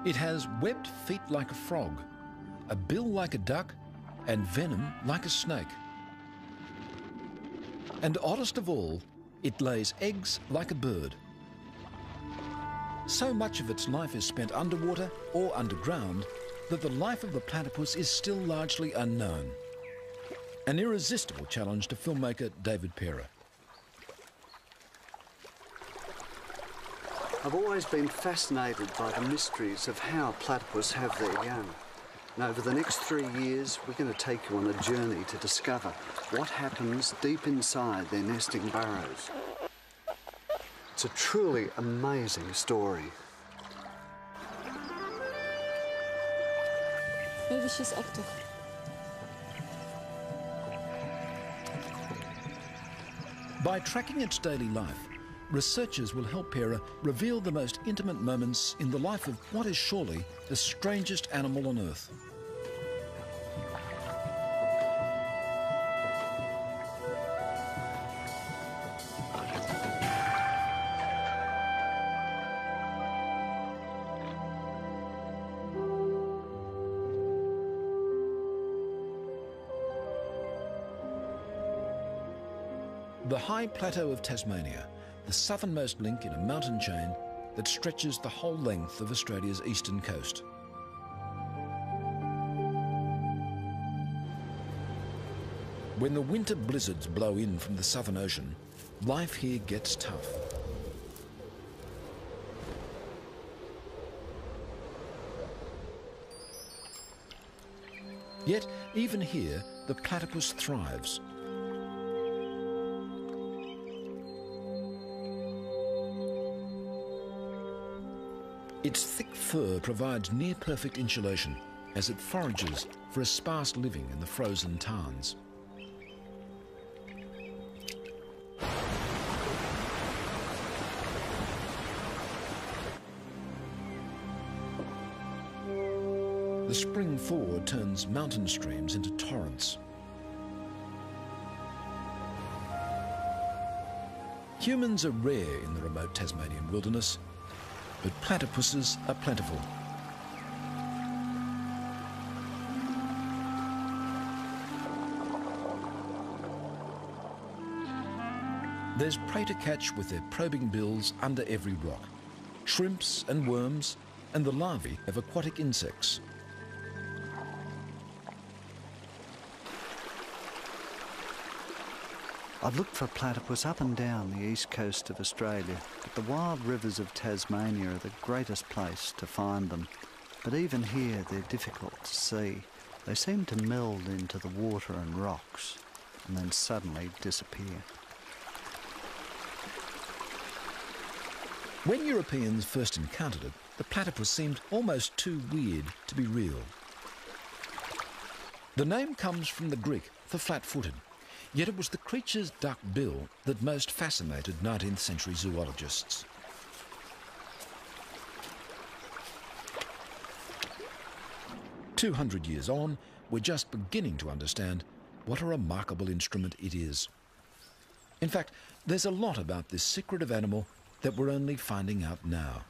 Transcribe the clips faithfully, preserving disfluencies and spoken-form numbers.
It has webbed feet like a frog, a bill like a duck, and venom like a snake. And oddest of all, it lays eggs like a bird. So much of its life is spent underwater or underground that the life of the platypus is still largely unknown. An irresistible challenge to filmmaker David Parer. I've always been fascinated by the mysteries of how platypus have their young. And over the next three years, we're going to take you on a journey to discover what happens deep inside their nesting burrows. It's a truly amazing story. Maybe she's active. By tracking its daily life, researchers will help Parer reveal the most intimate moments in the life of what is surely the strangest animal on Earth. The high plateau of Tasmania, the southernmost link in a mountain chain that stretches the whole length of Australia's eastern coast. When the winter blizzards blow in from the Southern Ocean, life here gets tough. Yet, even here, the platypus thrives. Its thick fur provides near-perfect insulation as it forages for a sparse living in the frozen tarns. The spring thaw turns mountain streams into torrents. Humans are rare in the remote Tasmanian wilderness, but platypuses are plentiful. There's prey to catch with their probing bills under every rock. Shrimps and worms, and the larvae of aquatic insects. I've looked for platypus up and down the east coast of Australia, but the wild rivers of Tasmania are the greatest place to find them. But even here, they're difficult to see. They seem to meld into the water and rocks, and then suddenly disappear. When Europeans first encountered it, the platypus seemed almost too weird to be real. The name comes from the Greek for flat-footed. Yet it was the creature's duck bill that most fascinated nineteenth century zoologists. Two hundred years on, we're just beginning to understand what a remarkable instrument it is. In fact, there's a lot about this secretive animal that we're only finding out now.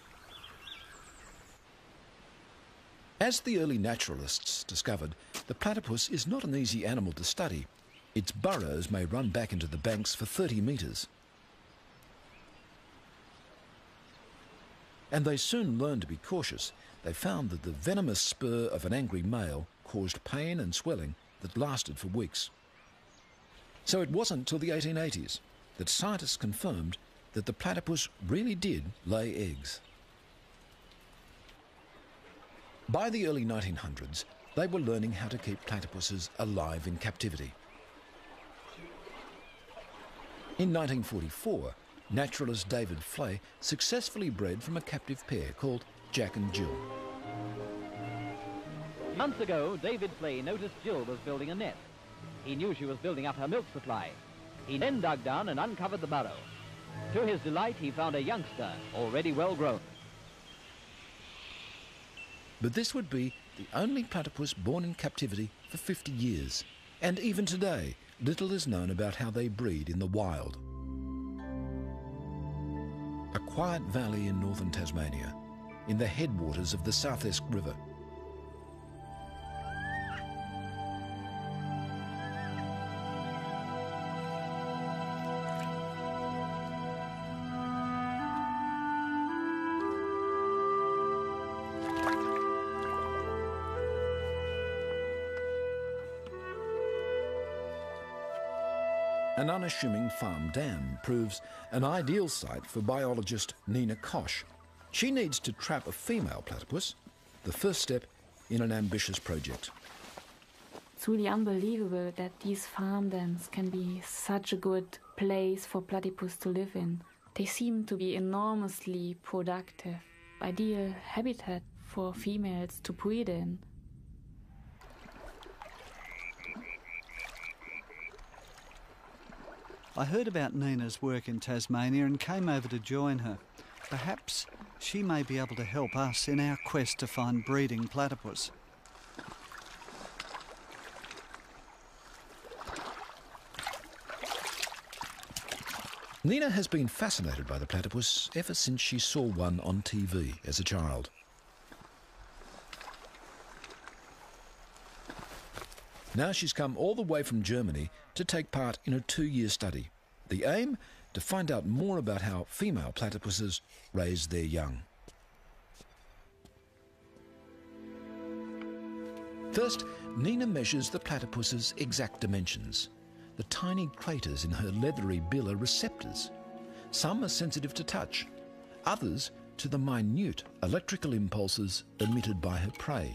As the early naturalists discovered, the platypus is not an easy animal to study. Its burrows may run back into the banks for thirty metres. And they soon learned to be cautious. They found that the venomous spur of an angry male caused pain and swelling that lasted for weeks. So it wasn't till the eighteen eighties that scientists confirmed that the platypus really did lay eggs. By the early nineteen hundreds, they were learning how to keep platypuses alive in captivity. In nineteen forty-four, naturalist David Flay successfully bred from a captive pair called Jack and Jill. Months ago, David Flay noticed Jill was building a nest. He knew she was building up her milk supply. He then dug down and uncovered the burrow. To his delight, he found a youngster, already well grown. But this would be the only platypus born in captivity for fifty years. And even today, little is known about how they breed in the wild. A quiet valley in northern Tasmania, in the headwaters of the South Esk River. An unassuming farm dam proves an ideal site for biologist Nina Koch. She needs to trap a female platypus, the first step in an ambitious project. It's really unbelievable that these farm dams can be such a good place for platypus to live in. They seem to be enormously productive, ideal habitat for females to breed in. I heard about Nina's work in Tasmania and came over to join her. Perhaps she may be able to help us in our quest to find breeding platypus. Nina has been fascinated by the platypus ever since she saw one on T V as a child. Now she's come all the way from Germany to take part in a two-year study. The aim? To find out more about how female platypuses raise their young. First, Nina measures the platypus's exact dimensions. The tiny craters in her leathery bill are receptors. Some are sensitive to touch, others to the minute electrical impulses emitted by her prey.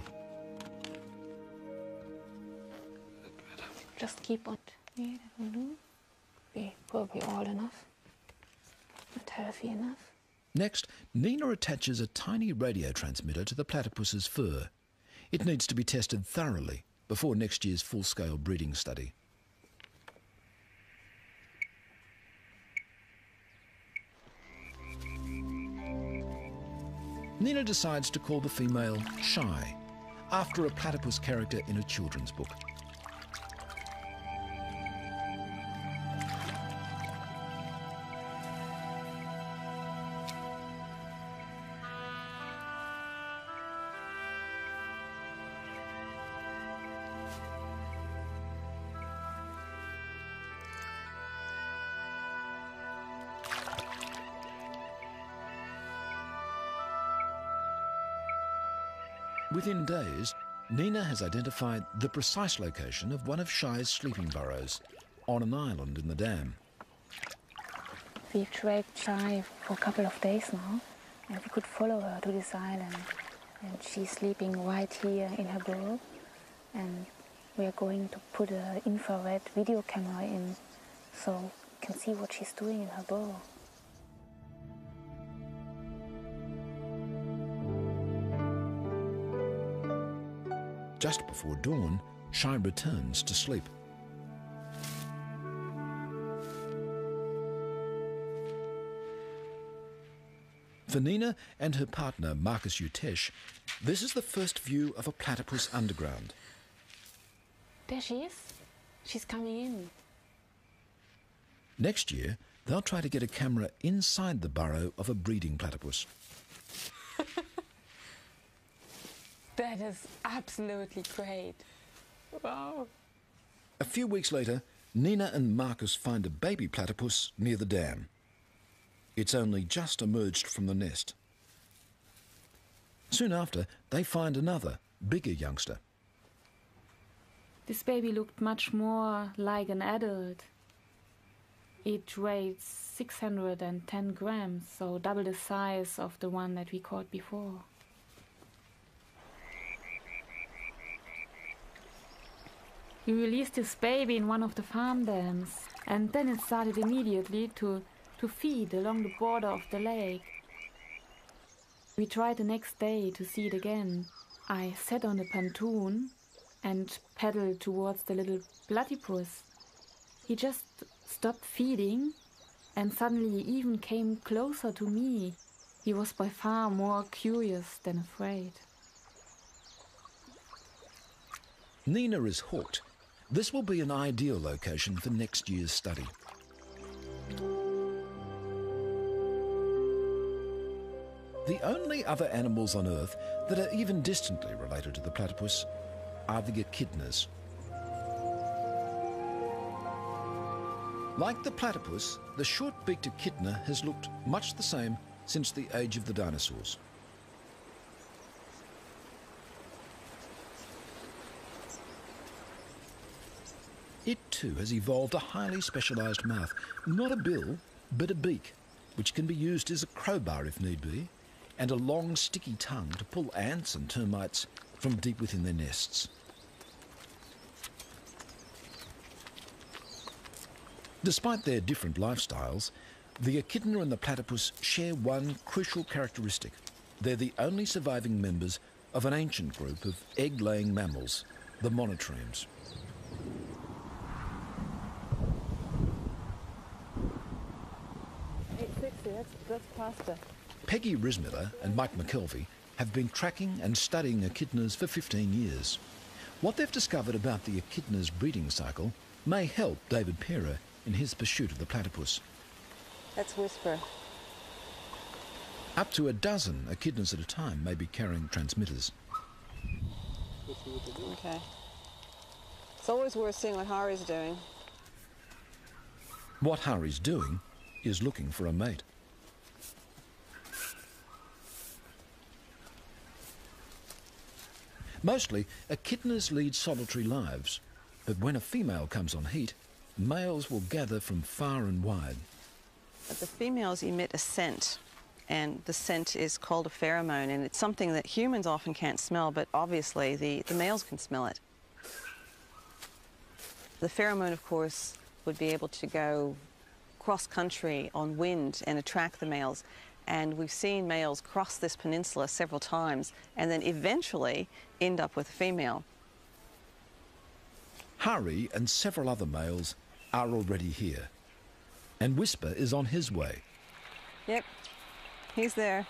Just keep on. Yeah, that will do. Be probably all enough. Not healthy enough. Next, Nina attaches a tiny radio transmitter to the platypus's fur. It needs to be tested thoroughly before next year's full-scale breeding study. Nina decides to call the female Shy, after a platypus character in a children's book. Within days, Nina has identified the precise location of one of Shy's sleeping burrows on an island in the dam. We've tracked Shy for a couple of days now, and we could follow her to this island. And she's sleeping right here in her burrow, and we're going to put an infrared video camera in so we can see what she's doing in her burrow. Just before dawn, Shy returns to sleep. For Nina and her partner, Marcus Utesh, this is the first view of a platypus underground. There she is. She's coming in. Next year, they'll try to get a camera inside the burrow of a breeding platypus. That is absolutely great. Wow. A few weeks later, Nina and Marcus find a baby platypus near the dam. It's only just emerged from the nest. Soon after, they find another, bigger youngster. This baby looked much more like an adult. It weighed six hundred ten grams, so double the size of the one that we caught before. We released this baby in one of the farm dams, and then it started immediately to, to feed along the border of the lake. We tried the next day to see it again. I sat on the pontoon and paddled towards the little platypus. He just stopped feeding and suddenly even came closer to me. He was by far more curious than afraid. Nina is hooked. This will be an ideal location for next year's study. The only other animals on Earth that are even distantly related to the platypus are the echidnas. Like the platypus, the short-beaked echidna has looked much the same since the age of the dinosaurs. It too has evolved a highly specialised mouth, not a bill, but a beak, which can be used as a crowbar if need be, and a long sticky tongue to pull ants and termites from deep within their nests. Despite their different lifestyles, the echidna and the platypus share one crucial characteristic. They're the only surviving members of an ancient group of egg-laying mammals, the monotremes. eight sixty, that's, that's pasta. Peggy Rismiller and Mike McKelvey have been tracking and studying echidnas for fifteen years. What they've discovered about the echidna's breeding cycle may help David Pera in his pursuit of the platypus. That's Whisper. Up to a dozen echidnas at a time may be carrying transmitters. Okay. It's always worth seeing what Hari's doing. What Hari's doing is looking for a mate. Mostly, echidnas lead solitary lives, but when a female comes on heat, males will gather from far and wide. But the females emit a scent, and the scent is called a pheromone, and it's something that humans often can't smell, but obviously the, the males can smell it. The pheromone, of course, would be able to go cross-country on wind and attract the males. And we've seen males cross this peninsula several times and then eventually end up with a female. Hari and several other males are already here, and Whisper is on his way. Yep, he's there.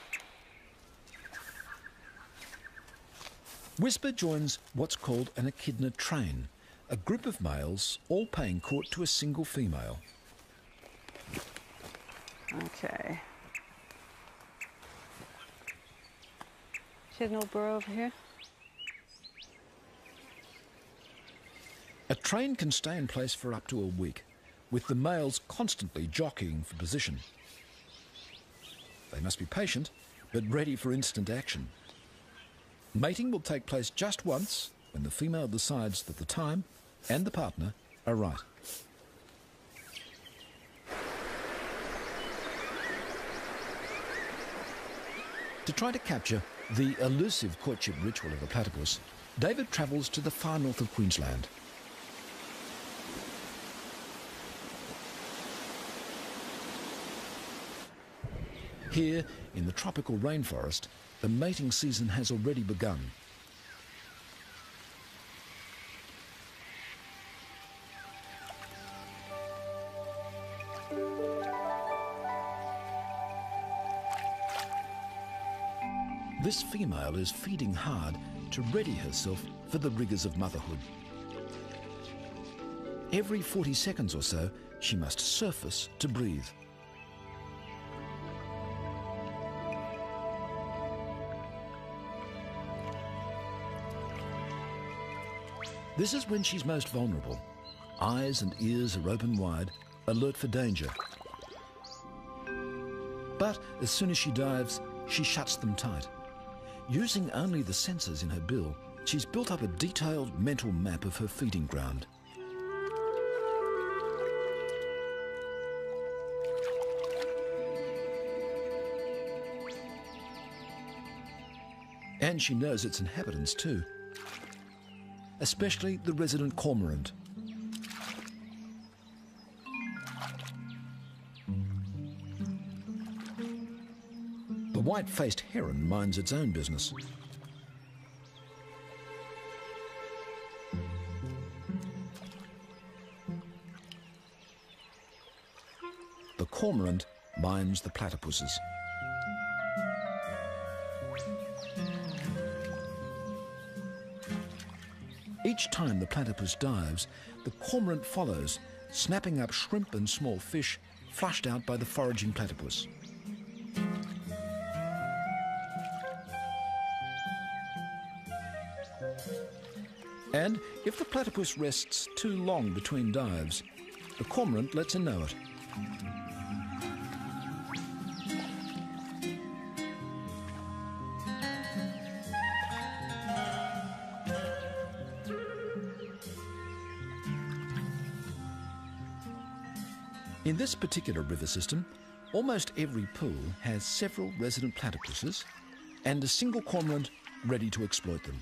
Whisper joins what's called an echidna train, a group of males all paying court to a single female. Okay. She has no burrow over here? A train can stay in place for up to a week, with the males constantly jockeying for position. They must be patient, but ready for instant action. Mating will take place just once, when the female decides that the time and the partner are right. To try to capture the elusive courtship ritual of the platypus, David travels to the far north of Queensland. Here, in the tropical rainforest, the mating season has already begun. This female is feeding hard to ready herself for the rigours of motherhood. Every forty seconds or so, she must surface to breathe. This is when she's most vulnerable. Eyes and ears are open wide, alert for danger. But as soon as she dives, she shuts them tight. Using only the sensors in her bill, she's built up a detailed mental map of her feeding ground. And she knows its inhabitants too, especially the resident cormorant. The white-faced heron minds its own business. The cormorant minds the platypuses. Each time the platypus dives, the cormorant follows, snapping up shrimp and small fish flushed out by the foraging platypus. And if the platypus rests too long between dives, the cormorant lets her know it. In this particular river system, almost every pool has several resident platypuses and a single cormorant ready to exploit them.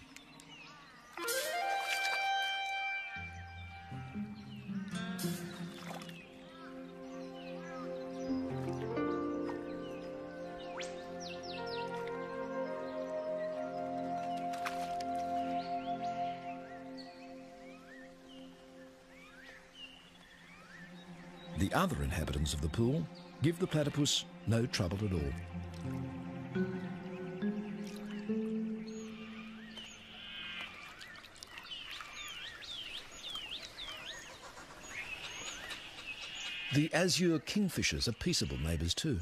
The other inhabitants of the pool give the platypus no trouble at all. The azure kingfishers are peaceable neighbours too.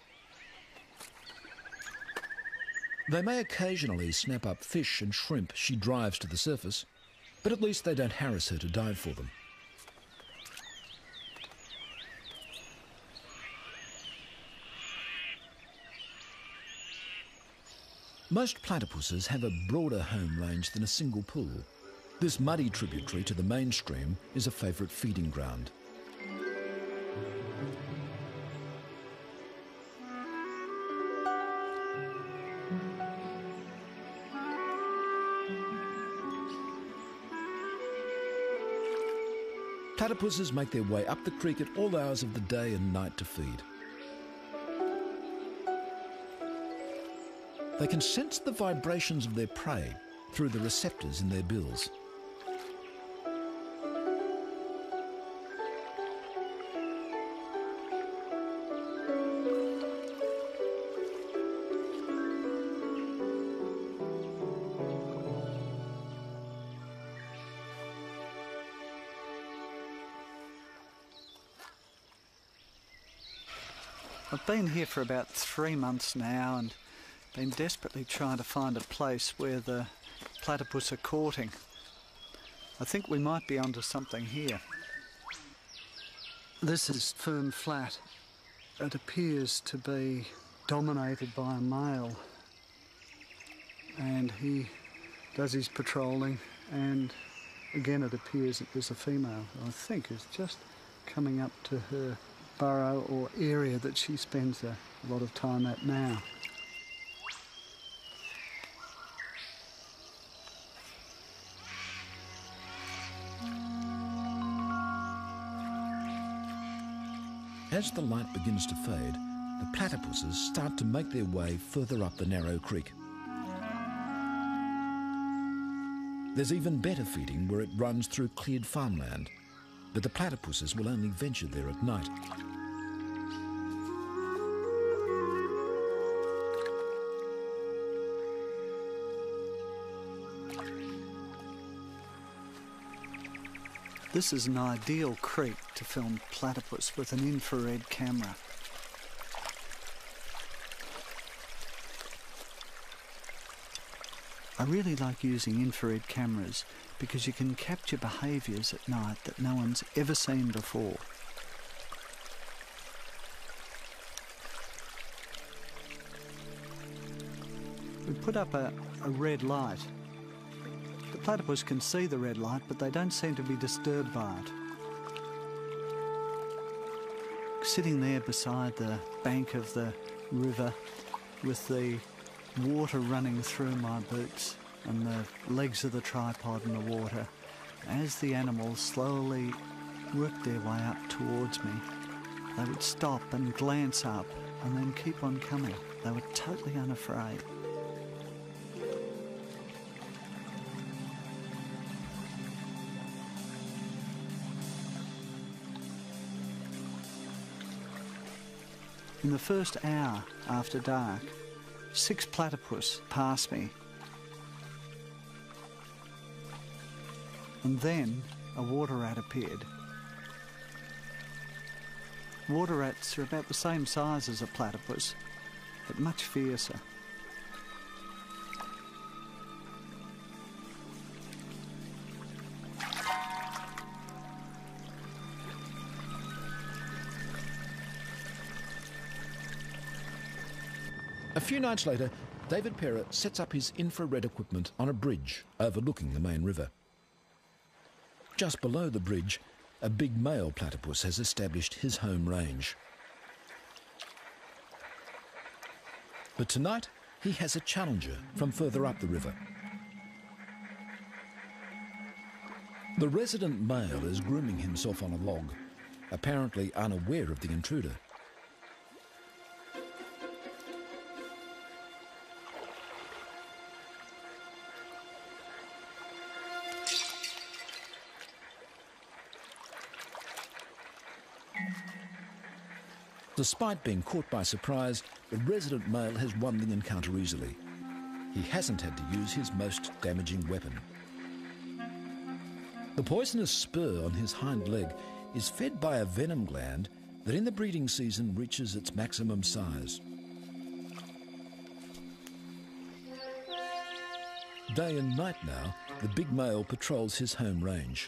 They may occasionally snap up fish and shrimp she drives to the surface, but at least they don't harass her to dive for them. Most platypuses have a broader home range than a single pool. This muddy tributary to the main stream is a favourite feeding ground. Platypuses make their way up the creek at all hours of the day and night to feed. They can sense the vibrations of their prey through the receptors in their bills. I've been here for about three months now and been desperately trying to find a place where the platypus are courting. I think we might be onto something here. This is Fern Flat. It appears to be dominated by a male, and he does his patrolling, and again it appears that there's a female who I think is just coming up to her burrow or area that she spends a lot of time at now. As the light begins to fade, the platypuses start to make their way further up the narrow creek. There's even better feeding where it runs through cleared farmland, but the platypuses will only venture there at night. This is an ideal creek to film platypus with an infrared camera. I really like using infrared cameras because you can capture behaviours at night that no one's ever seen before. We put up a, a red light. The platypus can see the red light, but they don't seem to be disturbed by it. Sitting there beside the bank of the river with the water running through my boots and the legs of the tripod in the water, as the animals slowly worked their way up towards me, they would stop and glance up and then keep on coming. They were totally unafraid. In the first hour after dark, six platypus passed me. And then a water rat appeared. Water rats are about the same size as a platypus, but much fiercer. A few nights later, David Perra sets up his infrared equipment on a bridge overlooking the main river. Just below the bridge, a big male platypus has established his home range. But tonight, he has a challenger from further up the river. The resident male is grooming himself on a log, apparently unaware of the intruder. Despite being caught by surprise, the resident male has won the encounter easily. He hasn't had to use his most damaging weapon. The poisonous spur on his hind leg is fed by a venom gland that in the breeding season reaches its maximum size. Day and night now, the big male patrols his home range.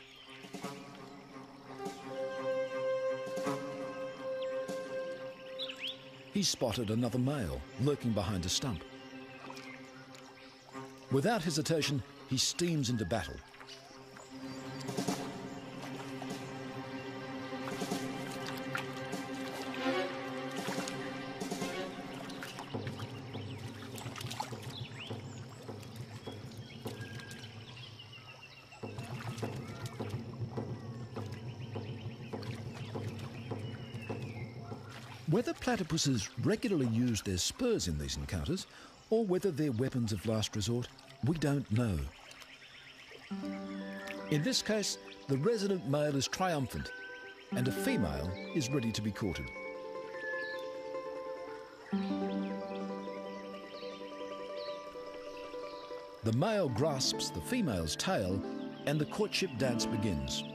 He's spotted another male lurking behind a stump. Without hesitation, he steams into battle. Whether platypuses regularly use their spurs in these encounters, or whether they're weapons of last resort, we don't know. In this case, the resident male is triumphant, and a female is ready to be courted. The male grasps the female's tail, and the courtship dance begins.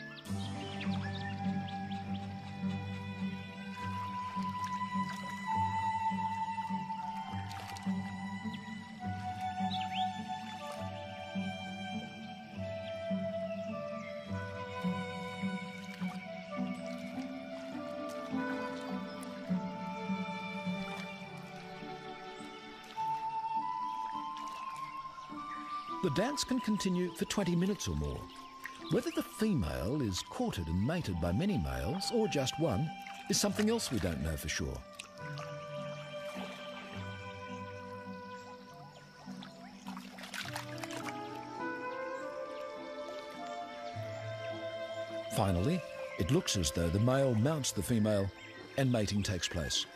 The dance can continue for twenty minutes or more. Whether the female is courted and mated by many males, or just one, is something else we don't know for sure. Finally, it looks as though the male mounts the female and mating takes place.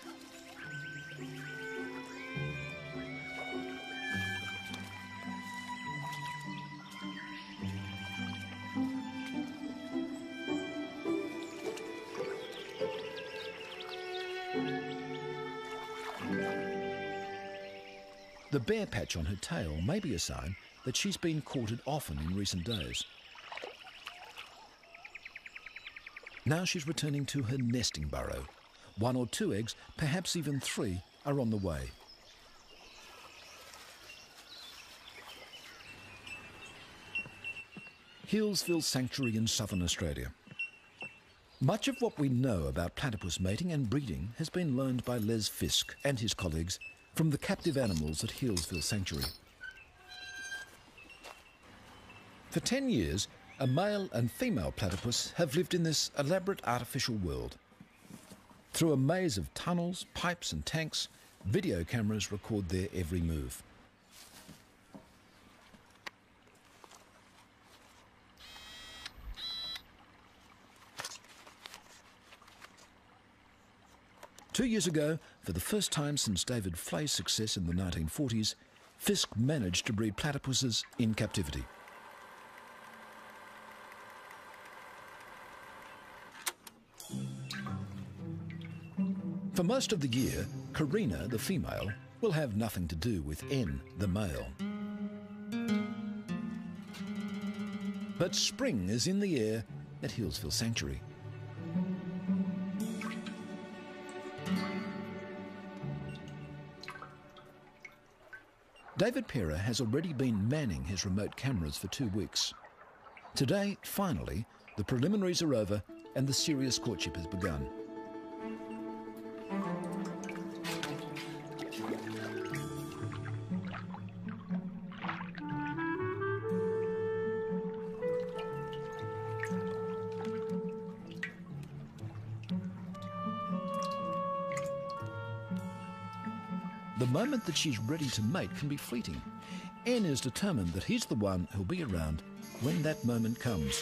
The bare patch on her tail may be a sign that she's been courted often in recent days. Now she's returning to her nesting burrow. One or two eggs, perhaps even three, are on the way. Healesville Sanctuary in southern Australia. Much of what we know about platypus mating and breeding has been learned by Les Fisk and his colleagues from the captive animals at Healesville Sanctuary. For ten years, a male and female platypus have lived in this elaborate artificial world. Through a maze of tunnels, pipes and tanks, video cameras record their every move. Two years ago, for the first time since David Flay's success in the nineteen forties, Fisk managed to breed platypuses in captivity. For most of the year, Karina, the female, will have nothing to do with N, the male. But spring is in the air at Healesville Sanctuary. David Perra has already been manning his remote cameras for two weeks. Today, finally, the preliminaries are over and the serious courtship has begun. the moment that she's ready to mate can be fleeting. N is determined that he's the one who'll be around when that moment comes.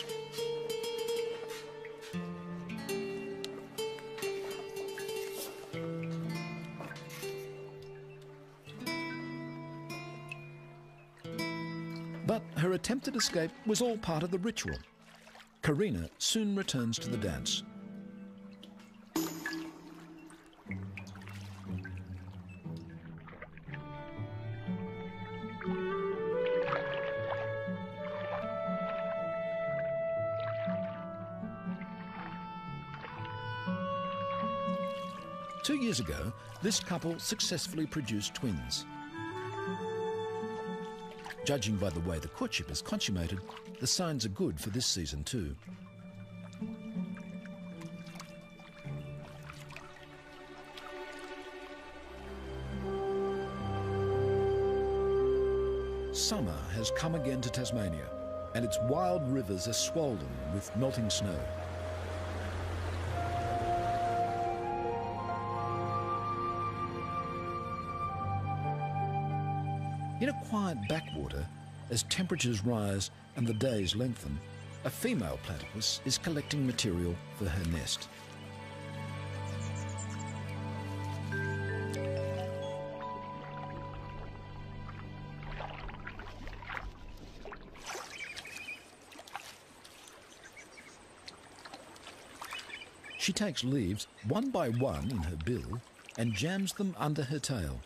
But her attempted escape was all part of the ritual. Karina soon returns to the dance. Two years ago, this couple successfully produced twins. Judging by the way the courtship is consummated, the signs are good for this season too. Summer has come again to Tasmania, and its wild rivers are swollen with melting snow. In a quiet backwater, as temperatures rise and the days lengthen, a female platypus is collecting material for her nest. She takes leaves one by one in her bill and jams them under her tail.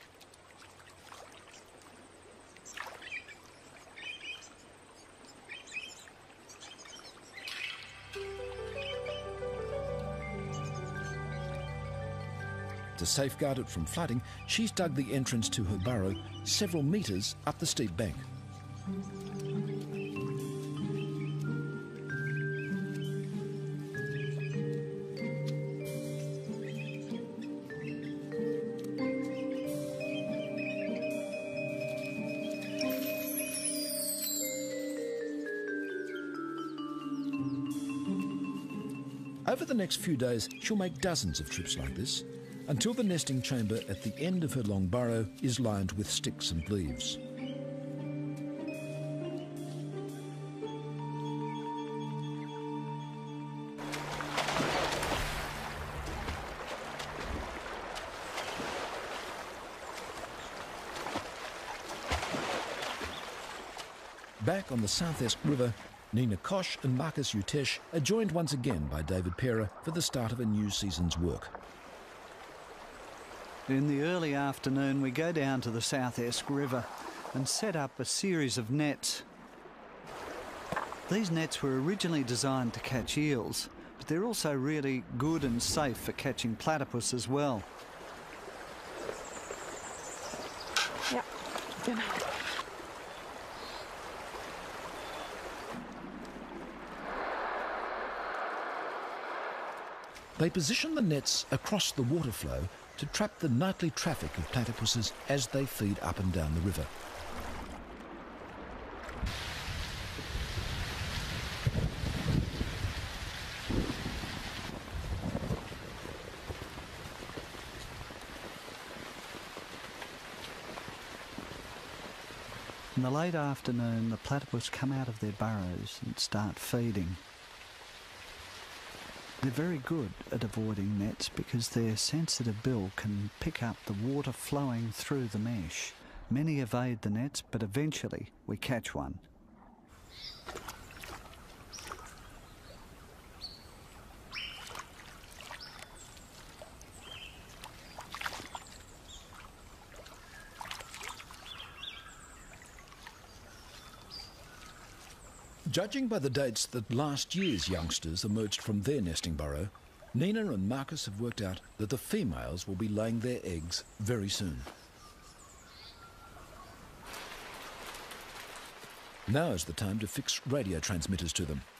To safeguard it from flooding, she's dug the entrance to her burrow several metres up the steep bank. Over the next few days, she'll make dozens of trips like this, until the nesting chamber at the end of her long burrow is lined with sticks and leaves. Back on the South Esk River, Nina Koch and Marcus Utesh are joined once again by David Pera for the start of a new season's work. In the early afternoon, we go down to the South Esk River and set up a series of nets. These nets were originally designed to catch eels, but they're also really good and safe for catching platypus as well. Ja, genau. They position the nets across the water flow to trap the nightly traffic of platypuses as they feed up and down the river. In the late afternoon, the platypus come out of their burrows and start feeding. They're very good at avoiding nets because their sensitive bill can pick up the water flowing through the mesh. Many evade the nets, but eventually we catch one. Judging by the dates that last year's youngsters emerged from their nesting burrow, Nina and Marcus have worked out that the females will be laying their eggs very soon. Now is the time to fix radio transmitters to them.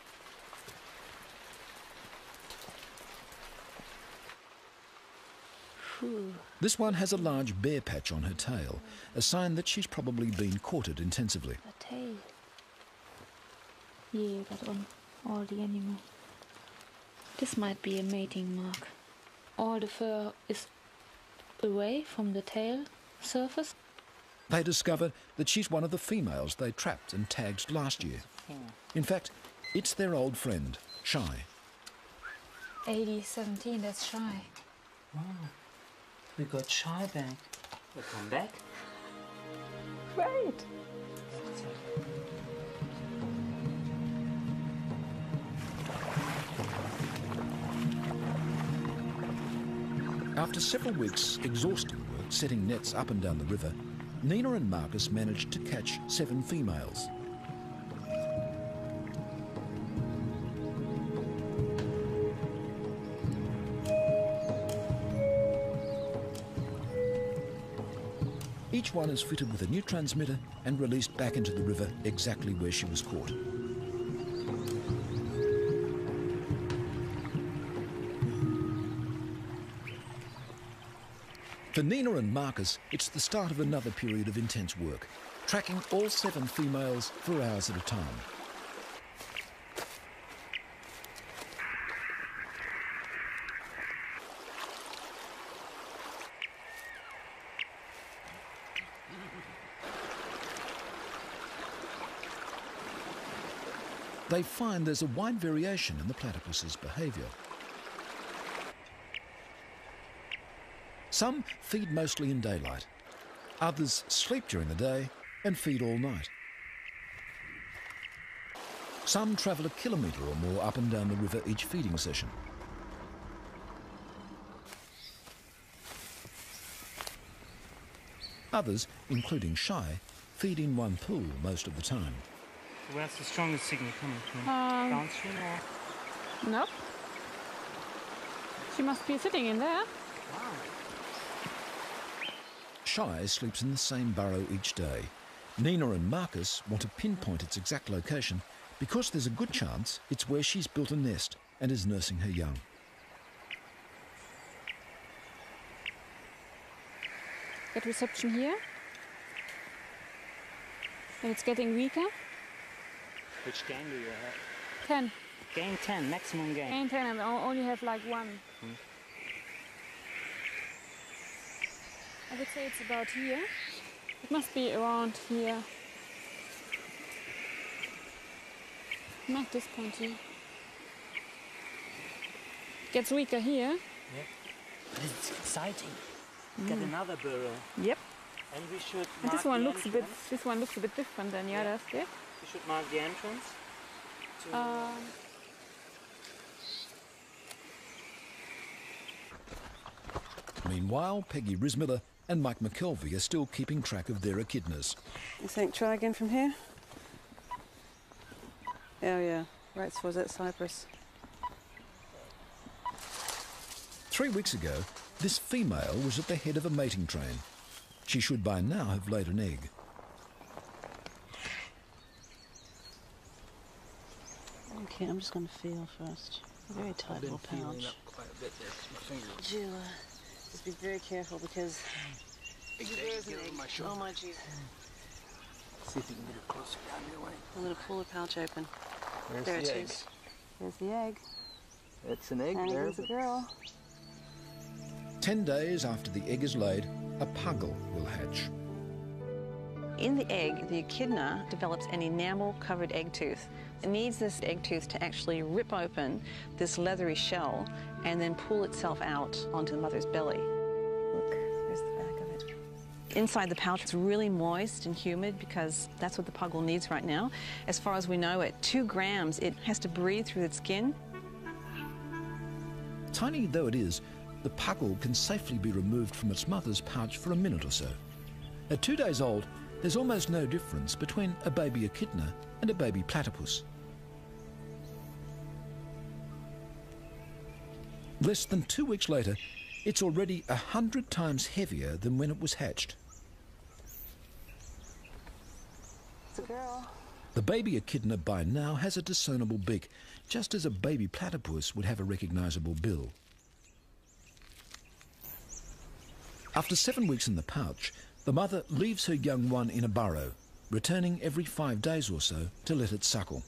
Whew. This one has a large bare patch on her tail, a sign that she's probably been courted intensively. The tail. Yeah, but on all the animal. This might be a mating mark. All the fur is away from the tail, surface. They discover that she's one of the females they trapped and tagged last year. In fact, it's their old friend, Shy. eighty seventeen, that's Shy. Oh, we got Shy back. We'll come back. Great. After several weeks' exhausting work setting nets up and down the river, Nina and Marcus managed to catch seven females. Each one is fitted with a new transmitter and released back into the river exactly where she was caught. For Nina and Marcus, it's the start of another period of intense work, tracking all seven females for hours at a time. They find there's a wide variation in the platypus's behaviour. Some feed mostly in daylight. Others sleep during the day and feed all night. Some travel a kilometre or more up and down the river each feeding session. Others, including Shy, feed in one pool most of the time. Where's the strongest signal coming from? Um, Downstream or? Nope. She must be sitting in there. Wow. Shy sleeps in the same burrow each day. Nina and Marcus want to pinpoint its exact location because there's a good chance it's where she's built a nest and is nursing her young. Get reception here. And it's getting weaker. Which gang do you have? ten. Gang ten, maximum gang. Gang ten, and I only have like one. Hmm. I would say it's about here. It must be around here. Not this point here. Gets weaker here. Yeah. But it's exciting. Mm. Got another burrow. Yep. And we should And mark this one the looks a bit. entrance. This one looks a bit different than the Yeah. others. Yeah. We should mark the entrance. To Um, Meanwhile, Peggy Rismiller and Mike McKelvey are still keeping track of their echidnas. You think try again from here? Oh yeah, right towards that cypress. Three weeks ago, this female was at the head of a mating train. She should by now have laid an egg. Okay, I'm just going to feel first. A very tight little pouch. quite a bit there because my finger. Would you uh, just be very careful because there's an egg. Oh my Jesus. See if you can get it closer down your way. I'm going to pull the pouch open. There's There the it egg. is. There's the egg. It's an egg And there. there's a girl. Ten days after the egg is laid, a puggle will hatch. In the egg, the echidna develops an enamel-covered egg tooth. It needs this egg tooth to actually rip open this leathery shell and then pull itself out onto the mother's belly. Look, there's the back of it. Inside the pouch, it's really moist and humid because that's what the puggle needs right now. As far as we know, at two grams, it has to breathe through its skin. Tiny though it is, the puggle can safely be removed from its mother's pouch for a minute or so. At two days old, there's almost no difference between a baby echidna and a baby platypus. Less than two weeks later, it's already a hundred times heavier than when it was hatched. It's a girl. The baby echidna by now has a discernible beak, just as a baby platypus would have a recognisable bill. After seven weeks in the pouch, the mother leaves her young one in a burrow, returning every five days or so to let it suckle.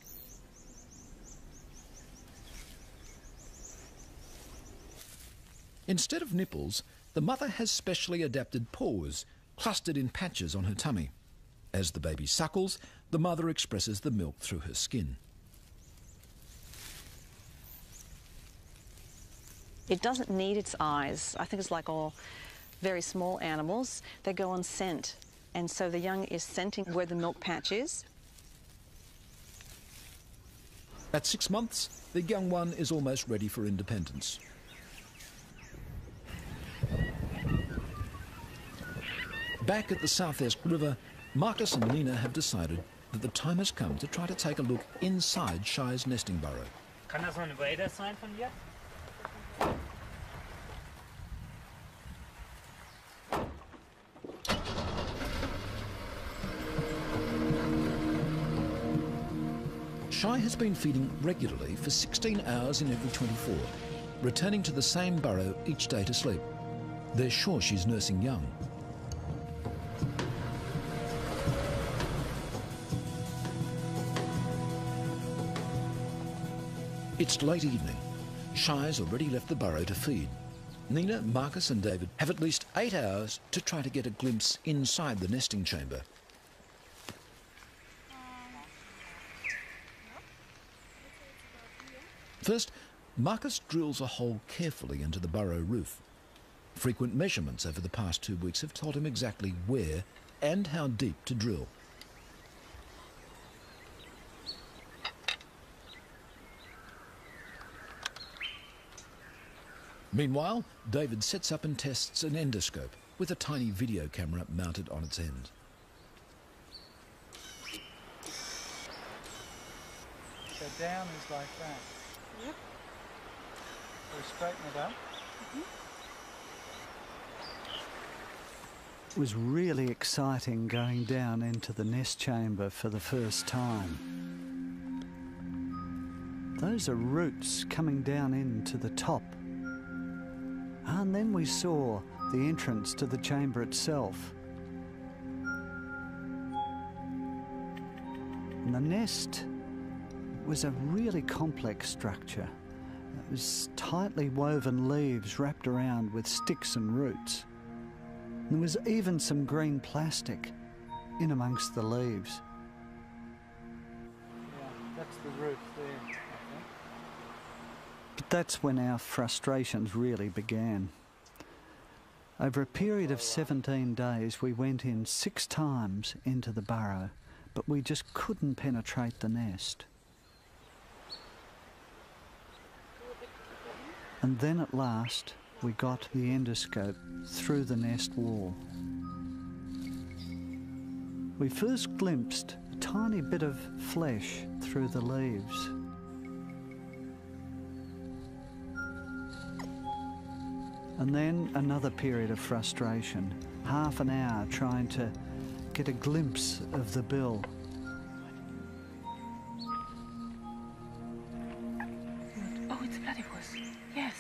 Instead of nipples, the mother has specially adapted paws, clustered in patches on her tummy. As the baby suckles, the mother expresses the milk through her skin. It doesn't need its eyes. I think it's like all very small animals. They go on scent. And so the young is scenting where the milk patch is. At six months, the young one is almost ready for independence. Back at the South Esk River, Marcus and Nina have decided that the time has come to try to take a look inside Shy's nesting burrow. Kann das noch ein Wader sein von dir? Shy has been feeding regularly for sixteen hours in every twenty-four, returning to the same burrow each day to sleep. They're sure she's nursing young. It's late evening. Shy's already left the burrow to feed. Nina, Marcus and David have at least eight hours to try to get a glimpse inside the nesting chamber. First, Marcus drills a hole carefully into the burrow roof. Frequent measurements over the past two weeks have told him exactly where and how deep to drill. Meanwhile, David sets up and tests an endoscope with a tiny video camera mounted on its end. So down is like that. Yep. We'll straighten it up. Mm-hmm. It was really exciting going down into the nest chamber for the first time. Those are roots coming down into the top. And then we saw the entrance to the chamber itself. And the nest was a really complex structure. It was tightly woven leaves wrapped around with sticks and roots. And there was even some green plastic in amongst the leaves. Yeah, that's the roof there, I think. But that's when our frustrations really began. Over a period of seventeen days, we went in six times into the burrow, but we just couldn't penetrate the nest. And then at last, we got the endoscope through the nest wall. We first glimpsed a tiny bit of flesh through the leaves. And then another period of frustration, half an hour trying to get a glimpse of the bill. Oh, it's platypus. Yes.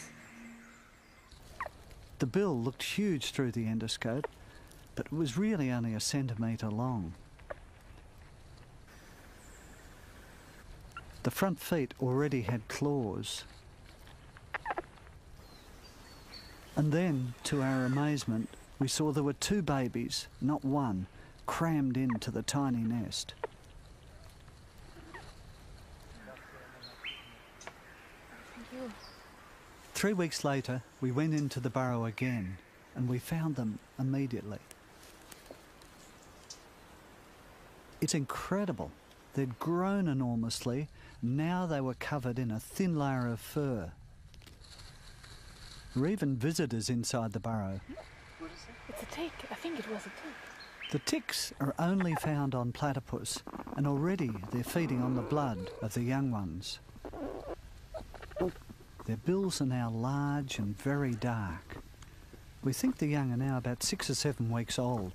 The bill looked huge through the endoscope, but it was really only a centimetre long. The front feet already had claws. And then, to our amazement, we saw there were two babies, not one, crammed into the tiny nest. Thank you. Three weeks later, we went into the burrow again, and we found them immediately. It's incredible. They'd grown enormously. Now they were covered in a thin layer of fur. There were even visitors inside the burrow. What is it? It's a tick. I think it was a tick. The ticks are only found on platypus, and already they're feeding on the blood of the young ones. Their bills are now large and very dark. We think the young are now about six or seven weeks old.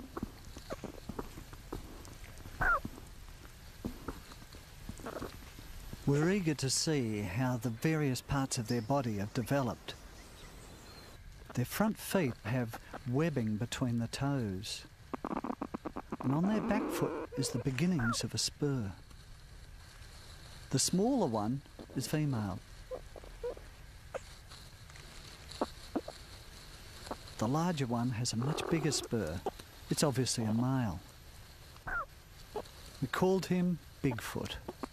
We're eager to see how the various parts of their body have developed. Their front feet have webbing between the toes, and on their back foot is the beginnings of a spur. The smaller one is female. The larger one has a much bigger spur, It's obviously a male. We called him Bigfoot.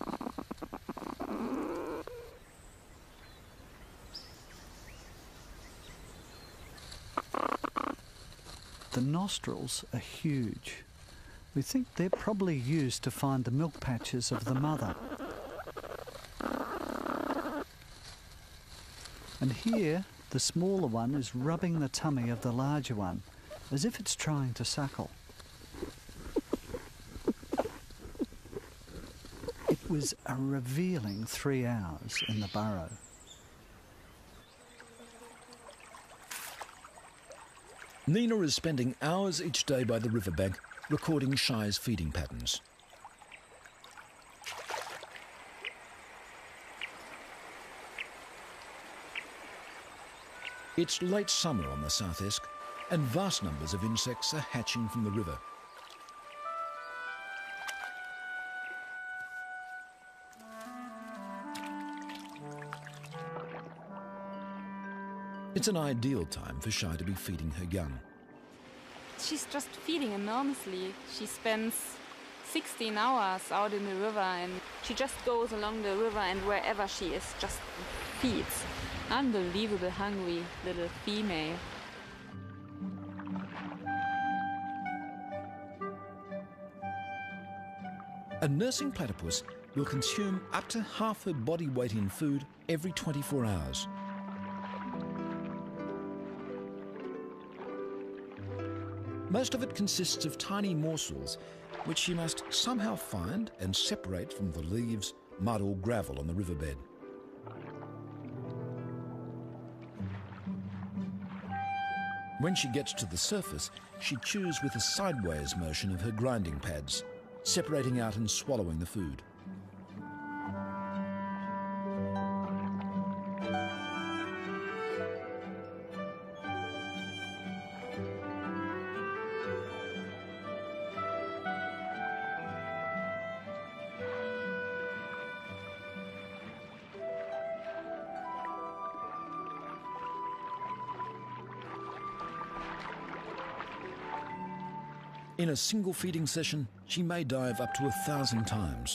The nostrils are huge. We think they're probably used to find the milk patches of the mother. And here, the smaller one is rubbing the tummy of the larger one, as if it's trying to suckle. It was a revealing three hours in the burrow. Nina is spending hours each day by the riverbank recording Shy's feeding patterns. It's late summer on the South Esk, and vast numbers of insects are hatching from the river. It's an ideal time for Shy to be feeding her young. She's just feeding enormously. She spends sixteen hours out in the river, and she just goes along the river, and wherever she is, just feeds. Unbelievable hungry little female. A nursing platypus will consume up to half her body weight in food every twenty-four hours. Most of it consists of tiny morsels, which she must somehow find and separate from the leaves, mud or gravel on the riverbed. When she gets to the surface, she chews with a sideways motion of her grinding pads, separating out and swallowing the food. In a single feeding session, she may dive up to a thousand times.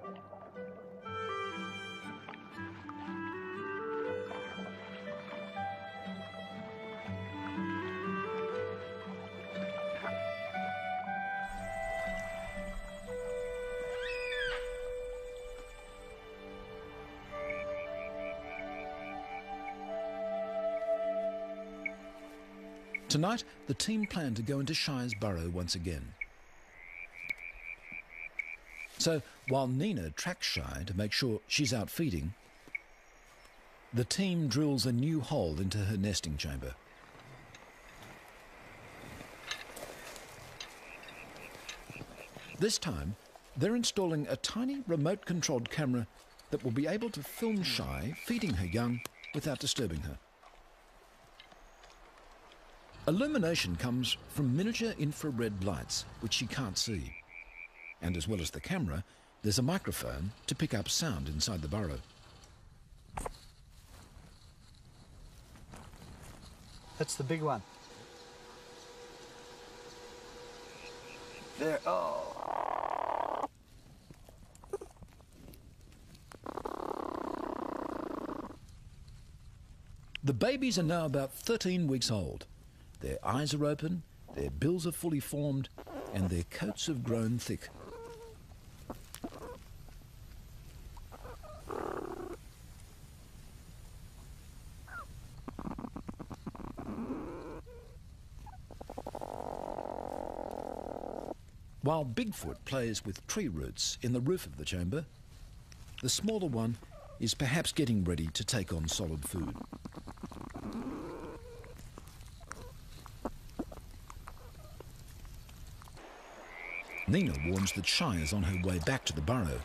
Tonight, the team plan to go into Shy's burrow once again. So, while Nina tracks Shy to make sure she's out feeding, the team drills a new hole into her nesting chamber. This time, they're installing a tiny remote-controlled camera that will be able to film Shy feeding her young without disturbing her. Illumination comes from miniature infrared lights, which she can't see. And as well as the camera, there's a microphone to pick up sound inside the burrow. That's the big one. There, oh. The babies are now about thirteen weeks old. Their eyes are open, their bills are fully formed, and their coats have grown thick. While Bigfoot plays with tree roots in the roof of the chamber, the smaller one is perhaps getting ready to take on solid food. Nina warns that Shy is on her way back to the burrow.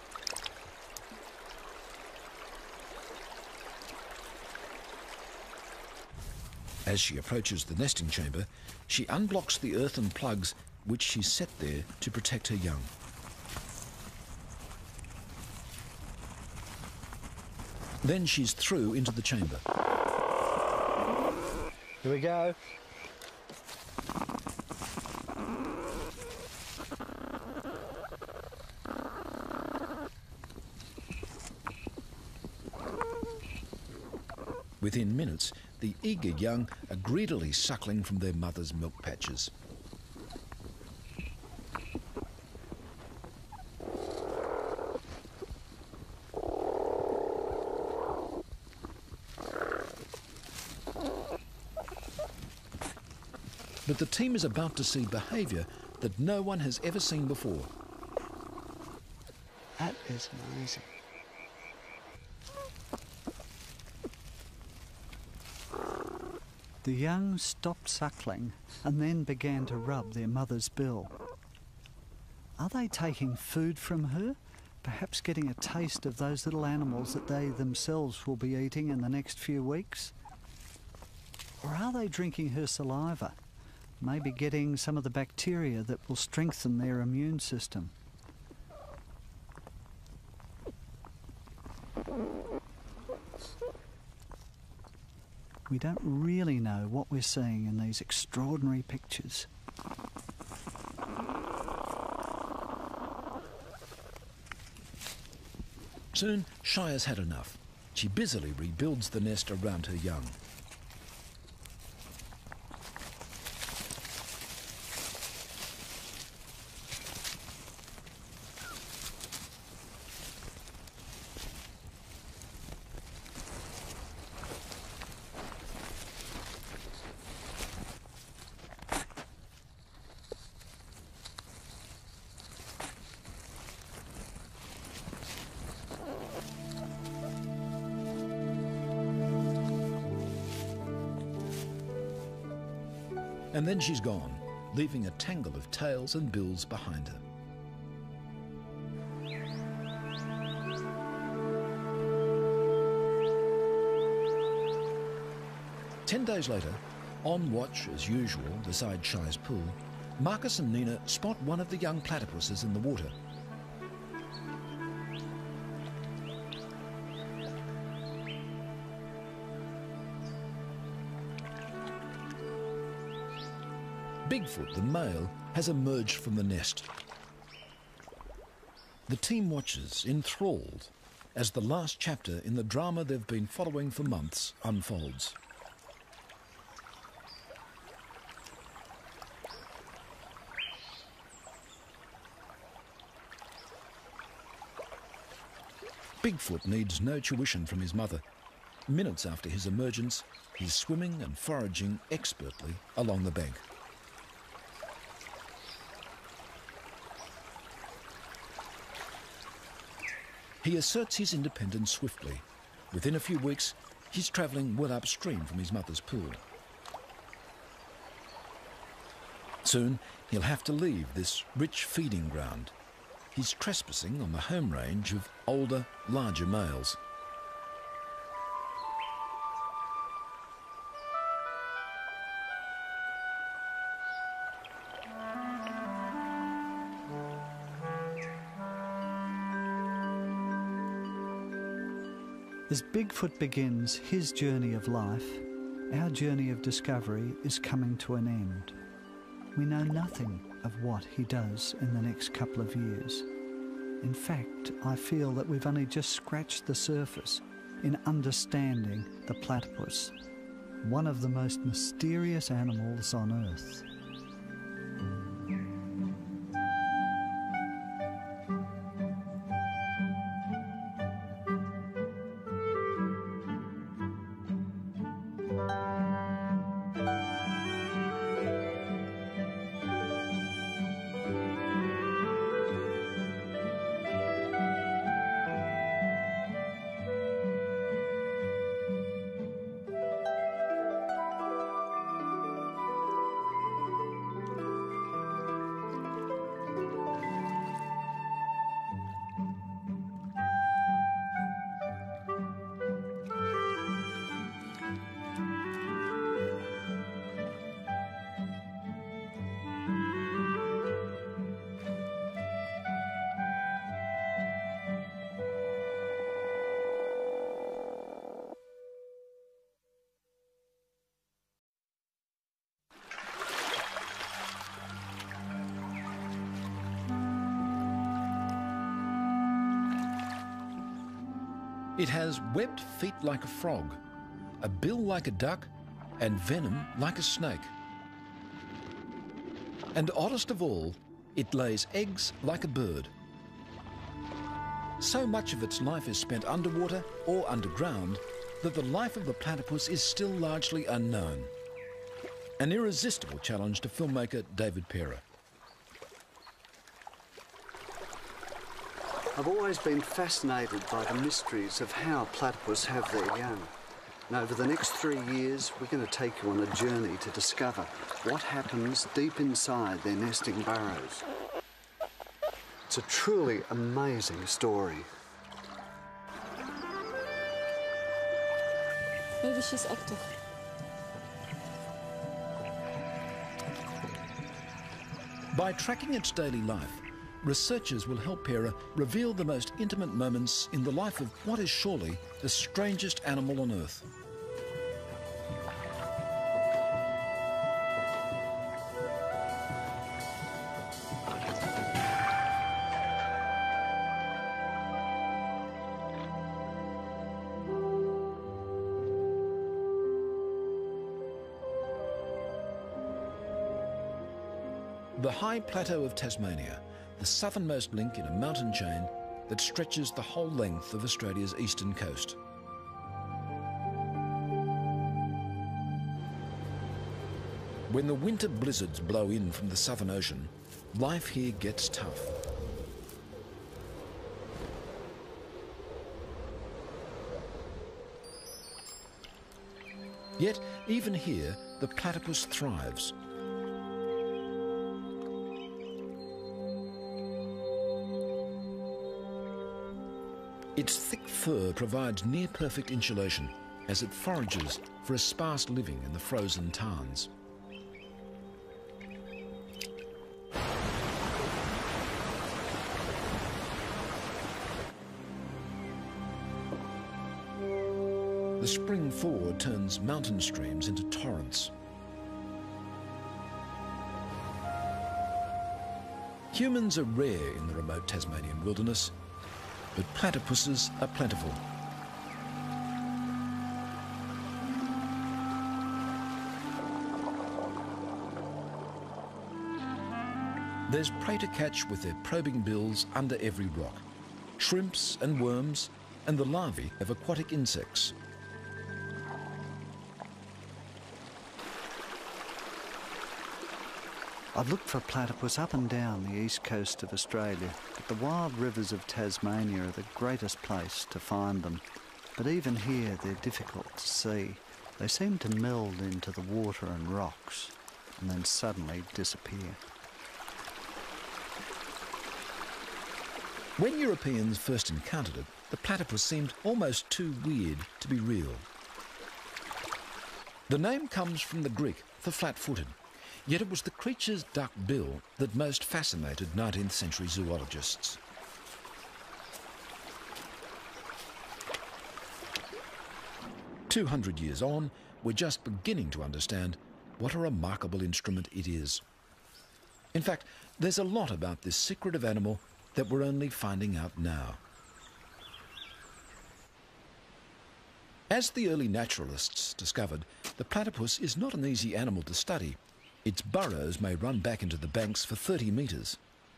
As she approaches the nesting chamber, she unblocks the earthen plugs which she set there to protect her young. Then she's through into the chamber. Here we go. Within minutes, the eager young are greedily suckling from their mother's milk patches. But the team is about to see behaviour that no one has ever seen before. That is amazing. The young stopped suckling and then began to rub their mother's bill. Are they taking food from her? Perhaps getting a taste of those little animals that they themselves will be eating in the next few weeks? Or are they drinking her saliva? Maybe getting some of the bacteria that will strengthen their immune system. We don't really know what we're seeing in these extraordinary pictures. Soon, Shai has had enough. She busily rebuilds the nest around her young. And then she's gone, leaving a tangle of tails and bills behind her. Ten days later, on watch as usual beside Shai's pool, Marcus and Nina spot one of the young platypuses in the water. Bigfoot, the male, has emerged from the nest. The team watches, enthralled, as the last chapter in the drama they've been following for months unfolds. Bigfoot needs no tuition from his mother. Minutes after his emergence, he's swimming and foraging expertly along the bank. He asserts his independence swiftly. Within a few weeks, he's travelling well upstream from his mother's pool. Soon, he'll have to leave this rich feeding ground. He's trespassing on the home range of older, larger males. As Bigfoot begins his journey of life, our journey of discovery is coming to an end. We know nothing of what he does in the next couple of years. In fact, I feel that we've only just scratched the surface in understanding the platypus, one of the most mysterious animals on Earth. It has webbed feet like a frog, a bill like a duck, and venom like a snake. And oddest of all, it lays eggs like a bird. So much of its life is spent underwater or underground that the life of the platypus is still largely unknown. An irresistible challenge to filmmaker David Parer. I've always been fascinated by the mysteries of how platypus have their young. And over the next three years, we're going to take you on a journey to discover what happens deep inside their nesting burrows. It's a truly amazing story. Maybe she's active. By tracking its daily life, researchers will help Parer reveal the most intimate moments in the life of what is surely the strangest animal on Earth. The high plateau of Tasmania, the southernmost link in a mountain chain that stretches the whole length of Australia's eastern coast. When the winter blizzards blow in from the Southern Ocean, life here gets tough. Yet, even here, the platypus thrives. Its thick fur provides near-perfect insulation as it forages for a sparse living in the frozen tarns. The spring thaw turns mountain streams into torrents. Humans are rare in the remote Tasmanian wilderness, but platypuses are plentiful. There's prey to catch with their probing bills under every rock. Shrimps and worms, and the larvae of aquatic insects. I've looked for platypus up and down the east coast of Australia, but the wild rivers of Tasmania are the greatest place to find them. But even here, they're difficult to see. They seem to meld into the water and rocks, and then suddenly disappear. When Europeans first encountered it, the platypus seemed almost too weird to be real. The name comes from the Greek for flat-footed. Yet it was the creature's duck bill that most fascinated nineteenth century zoologists. Two hundred years on, we're just beginning to understand what a remarkable instrument it is. In fact, there's a lot about this secretive animal that we're only finding out now. As the early naturalists discovered, the platypus is not an easy animal to study. Its burrows may run back into the banks for thirty metres.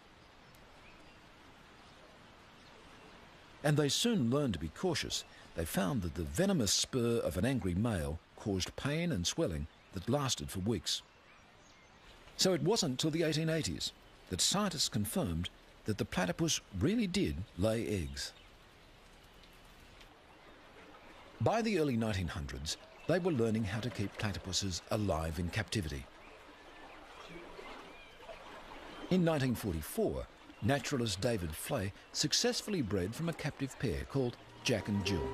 And they soon learned to be cautious. They found that the venomous spur of an angry male caused pain and swelling that lasted for weeks. So it wasn't till the eighteen eighties that scientists confirmed that the platypus really did lay eggs. By the early nineteen hundreds, they were learning how to keep platypuses alive in captivity. In nineteen forty-four, naturalist David Flay successfully bred from a captive pair called Jack and Jill.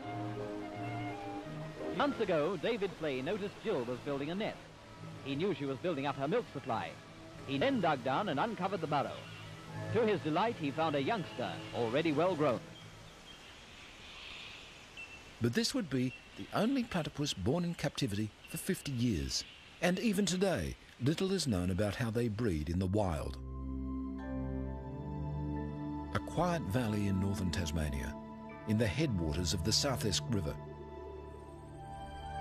Months ago, David Flay noticed Jill was building a nest. He knew she was building up her milk supply. He then dug down and uncovered the burrow. To his delight, he found a youngster, already well grown. But this would be the only platypus born in captivity for fifty years. And even today, little is known about how they breed in the wild. A quiet valley in northern Tasmania, in the headwaters of the South Esk River.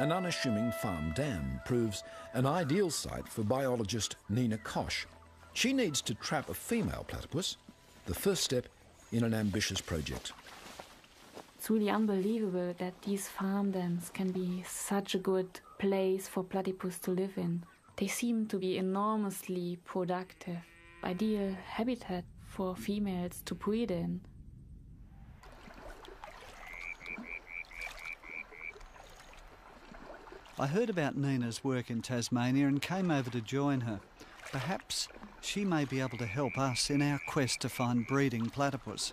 an unassuming farm dam proves an ideal site for biologist Nina Koch. She needs to trap a female platypus, the first step in an ambitious project. It's really unbelievable that these farm dams can be such a good place for platypus to live in. They seem to be enormously productive, ideal habitat for females to breed in. I heard about Nina's work in Tasmania and came over to join her. Perhaps she may be able to help us in our quest to find breeding platypus.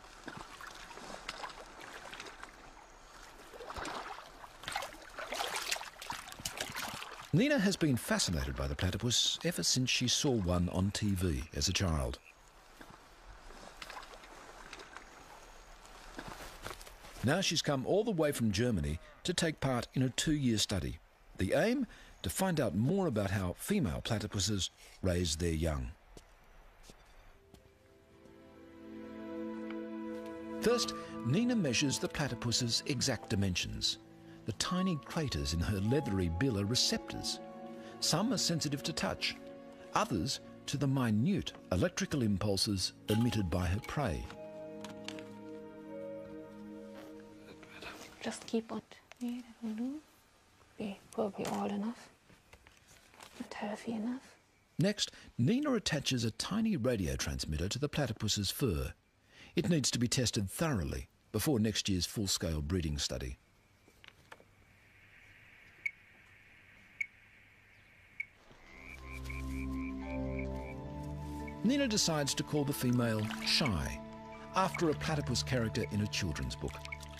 Nina has been fascinated by the platypus ever since she saw one on T V as a child. Now she's come all the way from Germany to take part in a two-year study. The aim? To find out more about how female platypuses raise their young. First, Nina measures the platypus's exact dimensions. The tiny craters in her leathery bill are receptors. Some are sensitive to touch, others to the minute electrical impulses emitted by her prey. Just keep on. Yeah, that will do. Be probably all enough. Not healthy enough. Next, Nina attaches a tiny radio transmitter to the platypus's fur. It needs to be tested thoroughly before next year's full-scale breeding study. Nina decides to call the female Shy, after a platypus character in a children's book.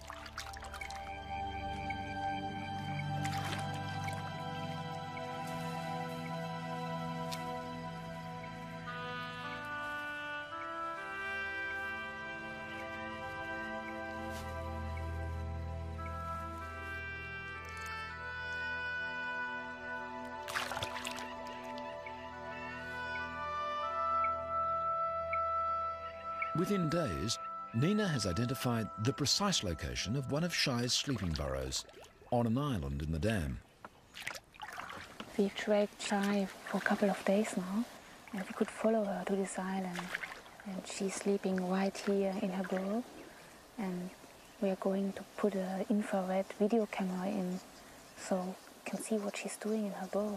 Within days, Nina has identified the precise location of one of Shy's sleeping burrows on an island in the dam. We've tracked Shy for a couple of days now, and we could follow her to this island. And she's sleeping right here in her burrow, and we are going to put an infrared video camera in so we can see what she's doing in her burrow.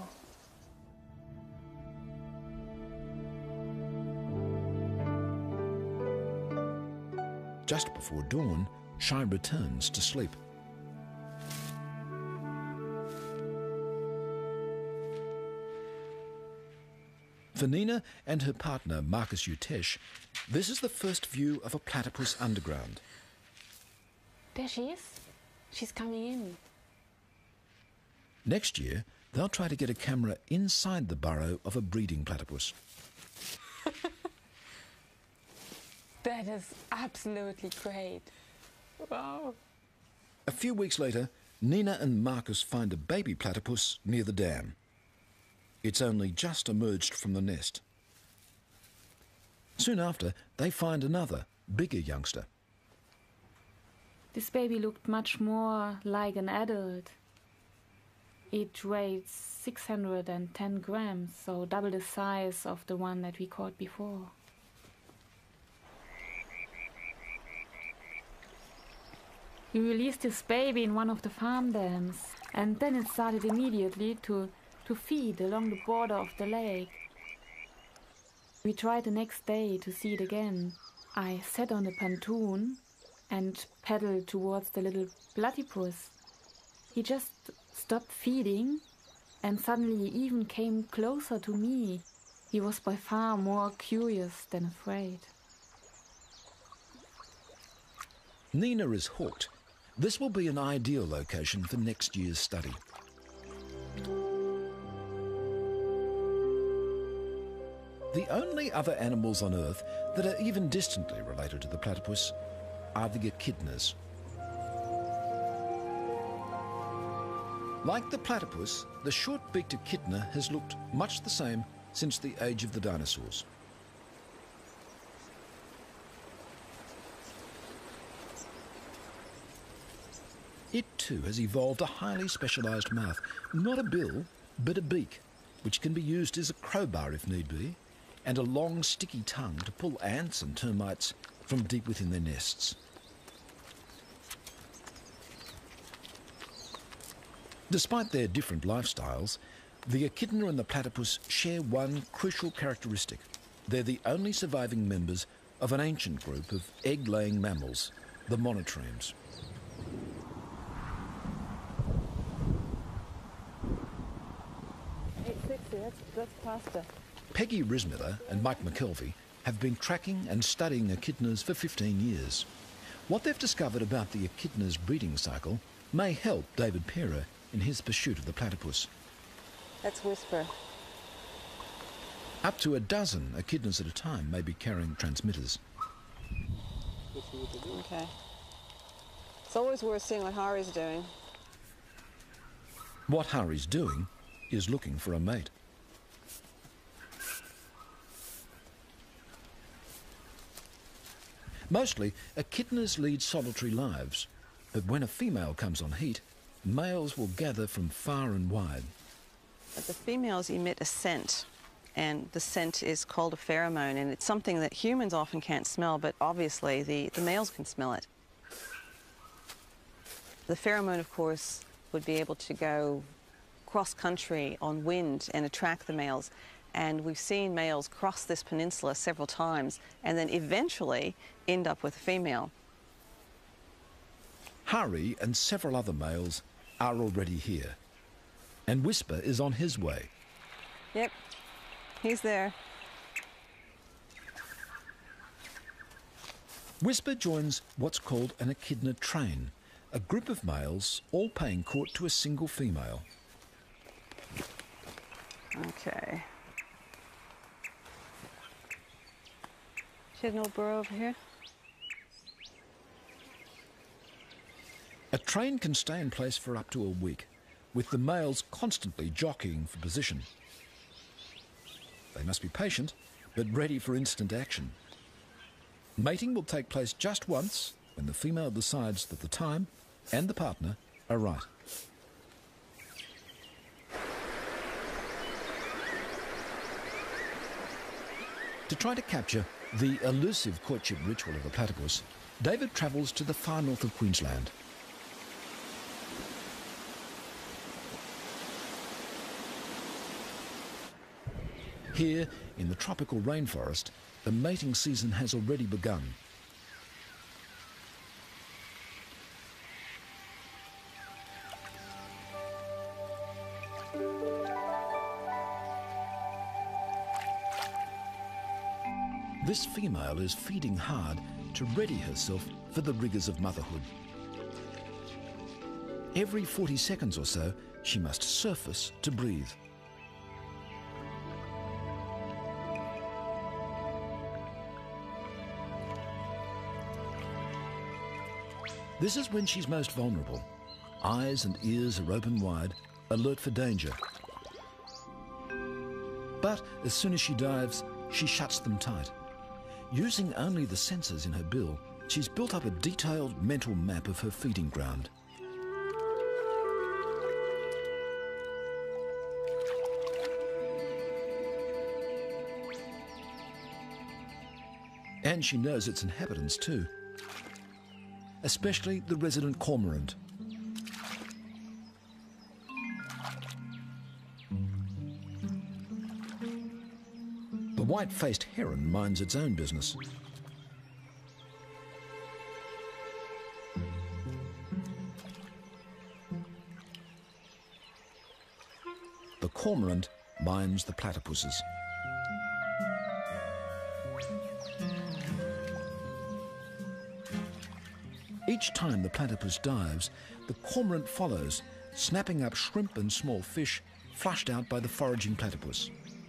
Just before dawn, Shy returns to sleep. For Nina and her partner Marcus Utesh, this is the first view of a platypus underground. There she is. She's coming in. Next year, they'll try to get a camera inside the burrow of a breeding platypus. That is absolutely great. Wow. A few weeks later, Nina and Marcus find a baby platypus near the dam. It's only just emerged from the nest. Soon after, they find another, bigger youngster. This baby looked much more like an adult. It weighed six hundred ten grams, so double the size of the one that we caught before. We released this baby in one of the farm dams, and then it started immediately to, to feed along the border of the lake. We tried the next day to see it again. I sat on the pontoon and paddled towards the little platypus. He just stopped feeding and suddenly even came closer to me. He was by far more curious than afraid. Nina is hooked. This will be an ideal location for next year's study. The only other animals on Earth that are even distantly related to the platypus are the echidnas. Like the platypus, the short-beaked echidna has looked much the same since the age of the dinosaurs. It too has evolved a highly specialised mouth, not a bill, but a beak, which can be used as a crowbar if need be, and a long sticky tongue to pull ants and termites from deep within their nests. Despite their different lifestyles, the echidna and the platypus share one crucial characteristic. They're the only surviving members of an ancient group of egg-laying mammals, the monotremes. eight sixty, that's, that's pasta. Peggy Rismither and Mike McKelvey have been tracking and studying echidnas for fifteen years. What they've discovered about the echidna's breeding cycle may help David Parer in his pursuit of the platypus. That's Whisper. Up to a dozen echidnas at a time may be carrying transmitters. Okay. It's always worth seeing what Hari's doing. What Hari's doing is looking for a mate. Mostly, echidnas lead solitary lives, but when a female comes on heat, males will gather from far and wide. But the females emit a scent, and the scent is called a pheromone, and it's something that humans often can't smell, but obviously the, the males can smell it. The pheromone, of course, would be able to go cross-country on wind and attract the males, and we've seen males cross this peninsula several times and then eventually end up with a female. Hari and several other males are already here, and Whisper is on his way. Yep, he's there. Whisper joins what's called an echidna train, a group of males all paying court to a single female. Okay. She had no burrow over here? A train can stay in place for up to a week, with the males constantly jockeying for position. They must be patient, but ready for instant action. Mating will take place just once, when the female decides that the time and the partner are right. To try to capture the elusive courtship ritual of the platypus, David travels to the far north of Queensland. Here, in the tropical rainforest, the mating season has already begun. This female is feeding hard to ready herself for the rigours of motherhood. Every forty seconds or so, she must surface to breathe. This is when she's most vulnerable. Eyes and ears are open wide, alert for danger. But as soon as she dives, she shuts them tight. Using only the sensors in her bill, she's built up a detailed mental map of her feeding ground. And she knows its inhabitants too, especially the resident cormorant. The white-faced heron minds its own business. The cormorant minds the platypuses. Each time the platypus dives, the cormorant follows, snapping up shrimp and small fish flushed out by the foraging platypus.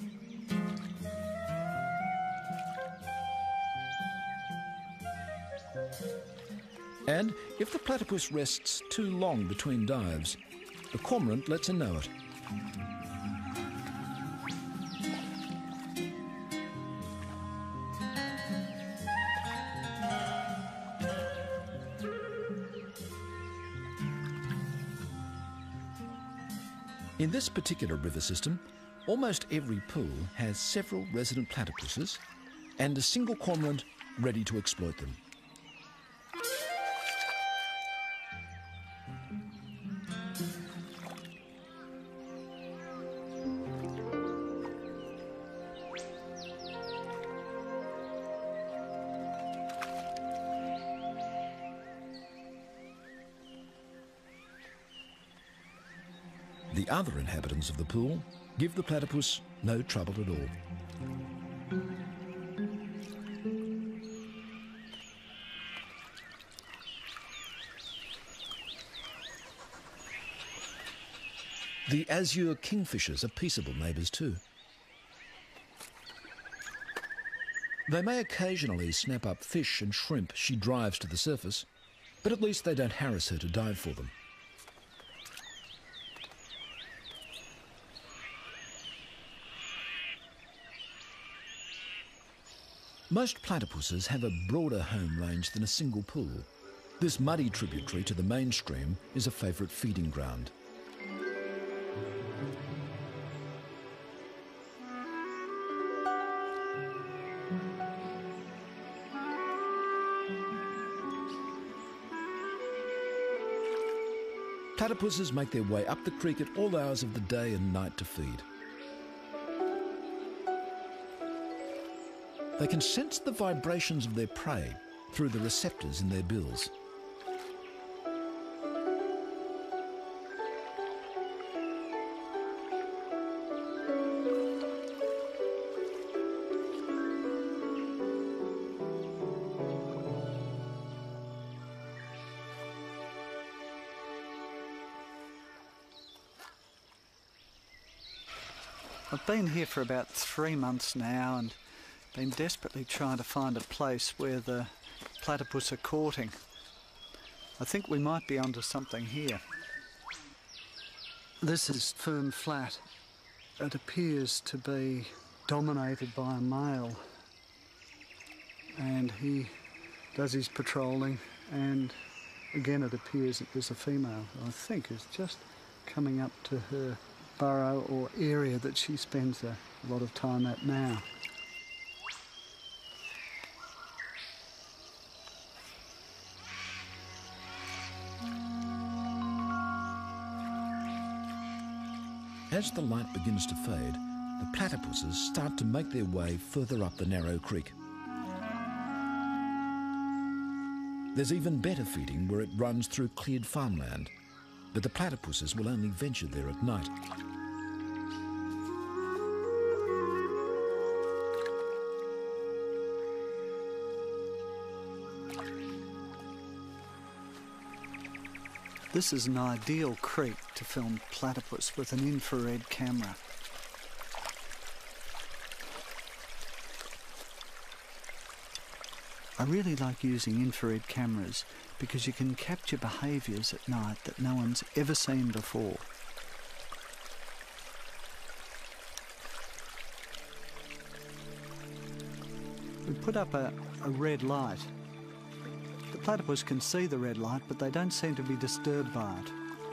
And if the platypus rests too long between dives, the cormorant lets her know it. In this particular river system, almost every pool has several resident platypuses and a single cormorant ready to exploit them. The other inhabitants of the pool give the platypus no trouble at all. The azure kingfishers are peaceable neighbours too. They may occasionally snap up fish and shrimp she drives to the surface, but at least they don't harass her to dive for them. Most platypuses have a broader home range than a single pool. This muddy tributary to the main stream is a favourite feeding ground. Platypuses make their way up the creek at all hours of the day and night to feed. They can sense the vibrations of their prey through the receptors in their bills. I've been here for about three months now and been desperately trying to find a place where the platypus are courting. I think we might be onto something here. This is firm flat. It appears to be dominated by a male, and he does his patrolling, and again it appears that there's a female who I think is just coming up to her burrow or area that she spends a lot of time at now. As the light begins to fade, the platypuses start to make their way further up the narrow creek. There's even better feeding where it runs through cleared farmland, but the platypuses will only venture there at night. This is an ideal creek to film platypus with an infrared camera. I really like using infrared cameras because you can capture behaviours at night that no one's ever seen before. We put up a, a red light. The platypus can see the red light, but they don't seem to be disturbed by it.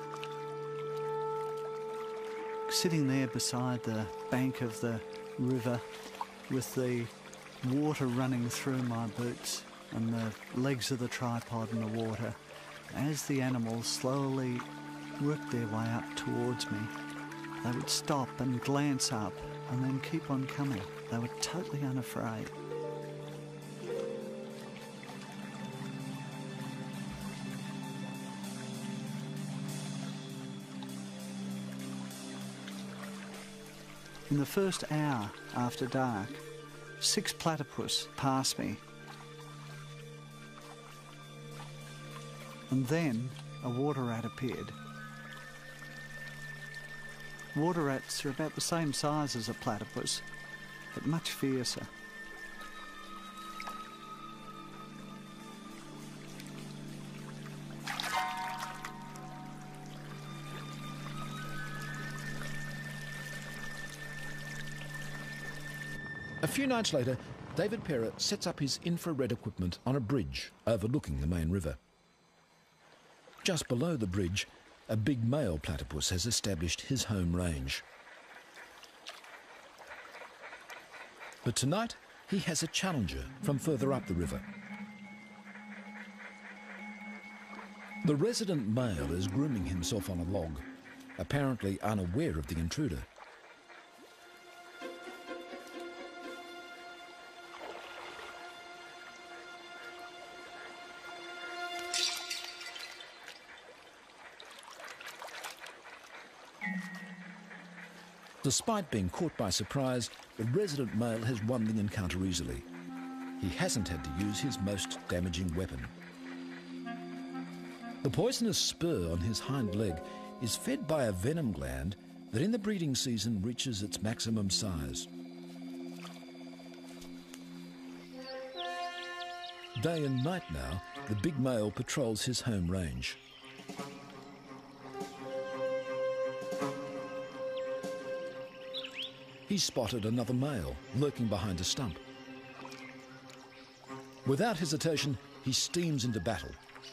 Sitting there beside the bank of the river with the water running through my boots and the legs of the tripod in the water, as the animals slowly worked their way up towards me, they would stop and glance up and then keep on coming. They were totally unafraid. In the first hour after dark, six platypus passed me. And then a water rat appeared. Water rats are about the same size as a platypus, but much fiercer. A few nights later, David Perra sets up his infrared equipment on a bridge overlooking the main river. Just below the bridge, a big male platypus has established his home range. But tonight, he has a challenger from further up the river. The resident male is grooming himself on a log, apparently unaware of the intruder. Despite being caught by surprise, the resident male has won the encounter easily. He hasn't had to use his most damaging weapon. The poisonous spur on his hind leg is fed by a venom gland that in the breeding season reaches its maximum size. Day and night now, the big male patrols his home range. He's spotted another male lurking behind a stump. Without hesitation, he steams into battle.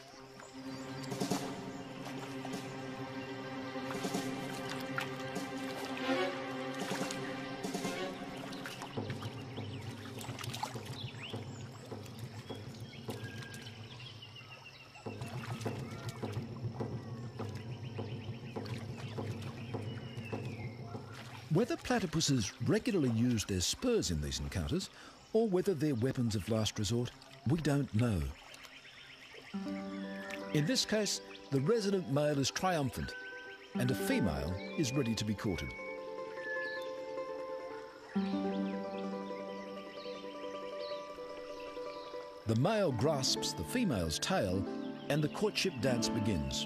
Whether platypuses regularly use their spurs in these encounters, or whether they're weapons of last resort, we don't know. In this case, the resident male is triumphant, and a female is ready to be courted. The male grasps the female's tail, and the courtship dance begins.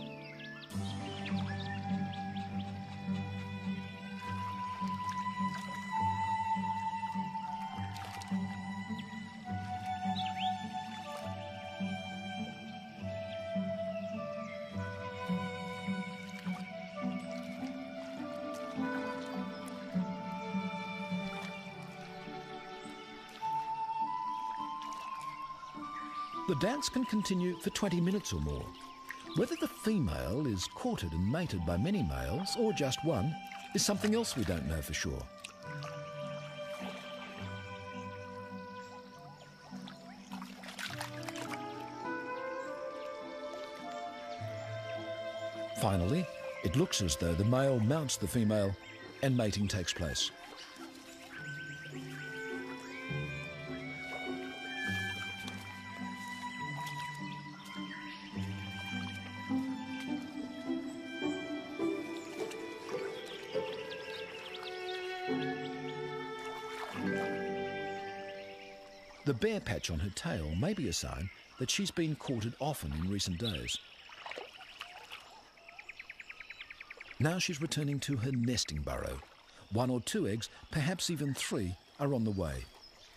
The dance can continue for twenty minutes or more. Whether the female is courted and mated by many males, or just one, is something else we don't know for sure. Finally, it looks as though the male mounts the female and mating takes place. The bare patch on her tail may be a sign that she's been courted often in recent days. Now she's returning to her nesting burrow. One or two eggs, perhaps even three, are on the way.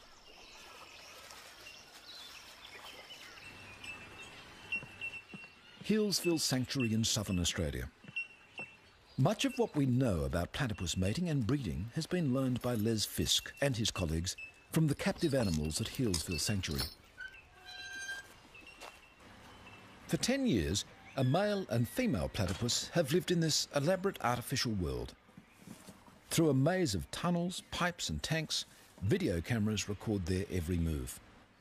Healesville Sanctuary in southern Australia. Much of what we know about platypus mating and breeding has been learned by Les Fisk and his colleagues from the captive animals at Healesville Sanctuary. For ten years, a male and female platypus have lived in this elaborate artificial world. Through a maze of tunnels, pipes and tanks, video cameras record their every move.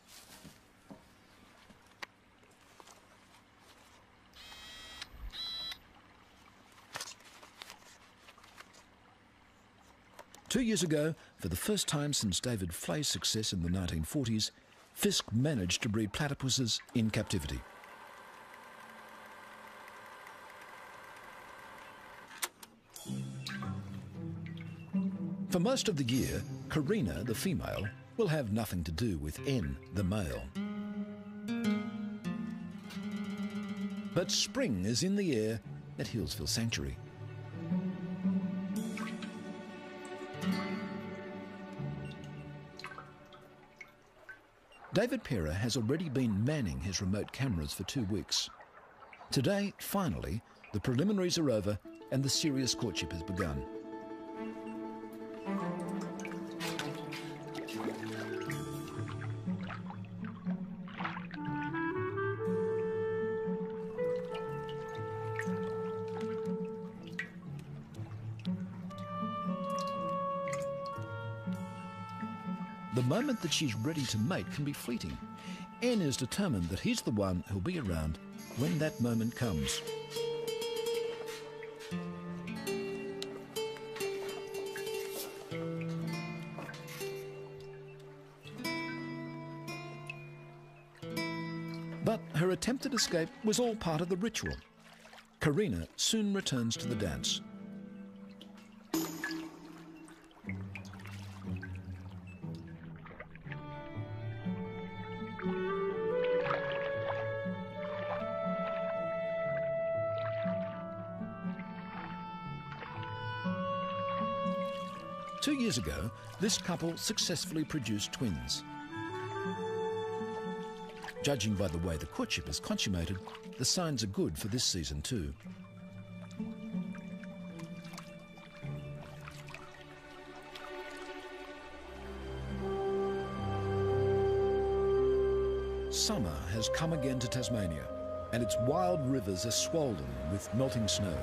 Two years ago, for the first time since David Flay's success in the nineteen forties, Fisk managed to breed platypuses in captivity. For most of the year, Karina, the female, will have nothing to do with N, the male. But spring is in the air at Healesville Sanctuary. David Perra has already been manning his remote cameras for two weeks. Today, finally, the preliminaries are over and the serious courtship has begun. The moment that she's ready to mate can be fleeting. N is determined that he's the one who'll be around when that moment comes. But her attempted escape was all part of the ritual. Karina soon returns to the dance. Two years ago, this couple successfully produced twins. Judging by the way the courtship is consummated, the signs are good for this season too. Summer has come again to Tasmania, and its wild rivers are swollen with melting snow.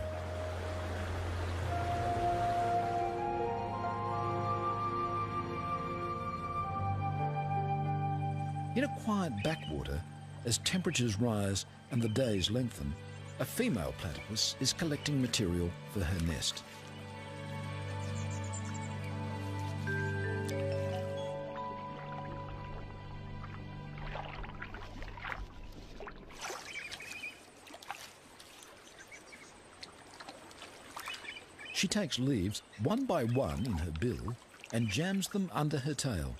In a quiet backwater, as temperatures rise and the days lengthen, a female platypus is collecting material for her nest. She takes leaves one by one in her bill and jams them under her tail.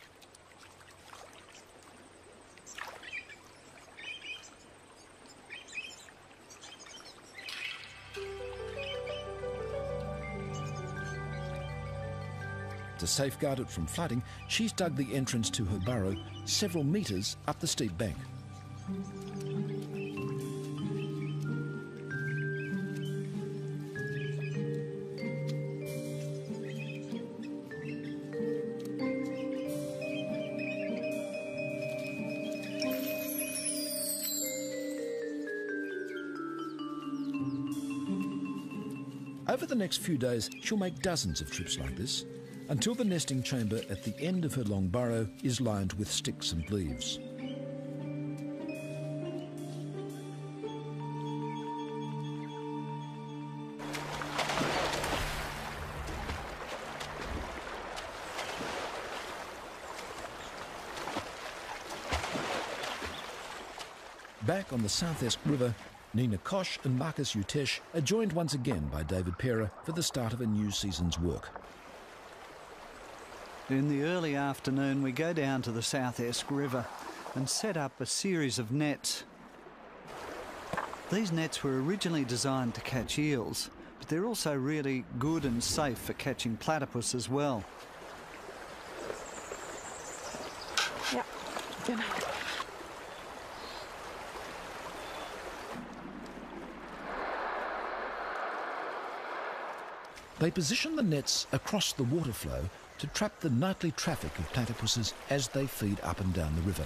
To safeguard it from flooding, she's dug the entrance to her burrow several metres up the steep bank. Over the next few days, she'll make dozens of trips like this, until the nesting chamber at the end of her long burrow is lined with sticks and leaves. Back on the South Esk River, Nina Koch and Marcus Utesh are joined once again by David Pera for the start of a new season's work. In the early afternoon, we go down to the South Esk River and set up a series of nets. These nets were originally designed to catch eels, but they're also really good and safe for catching platypus as well. Ja, genau. They position the nets across the water flow to trap the nightly traffic of platypuses as they feed up and down the river.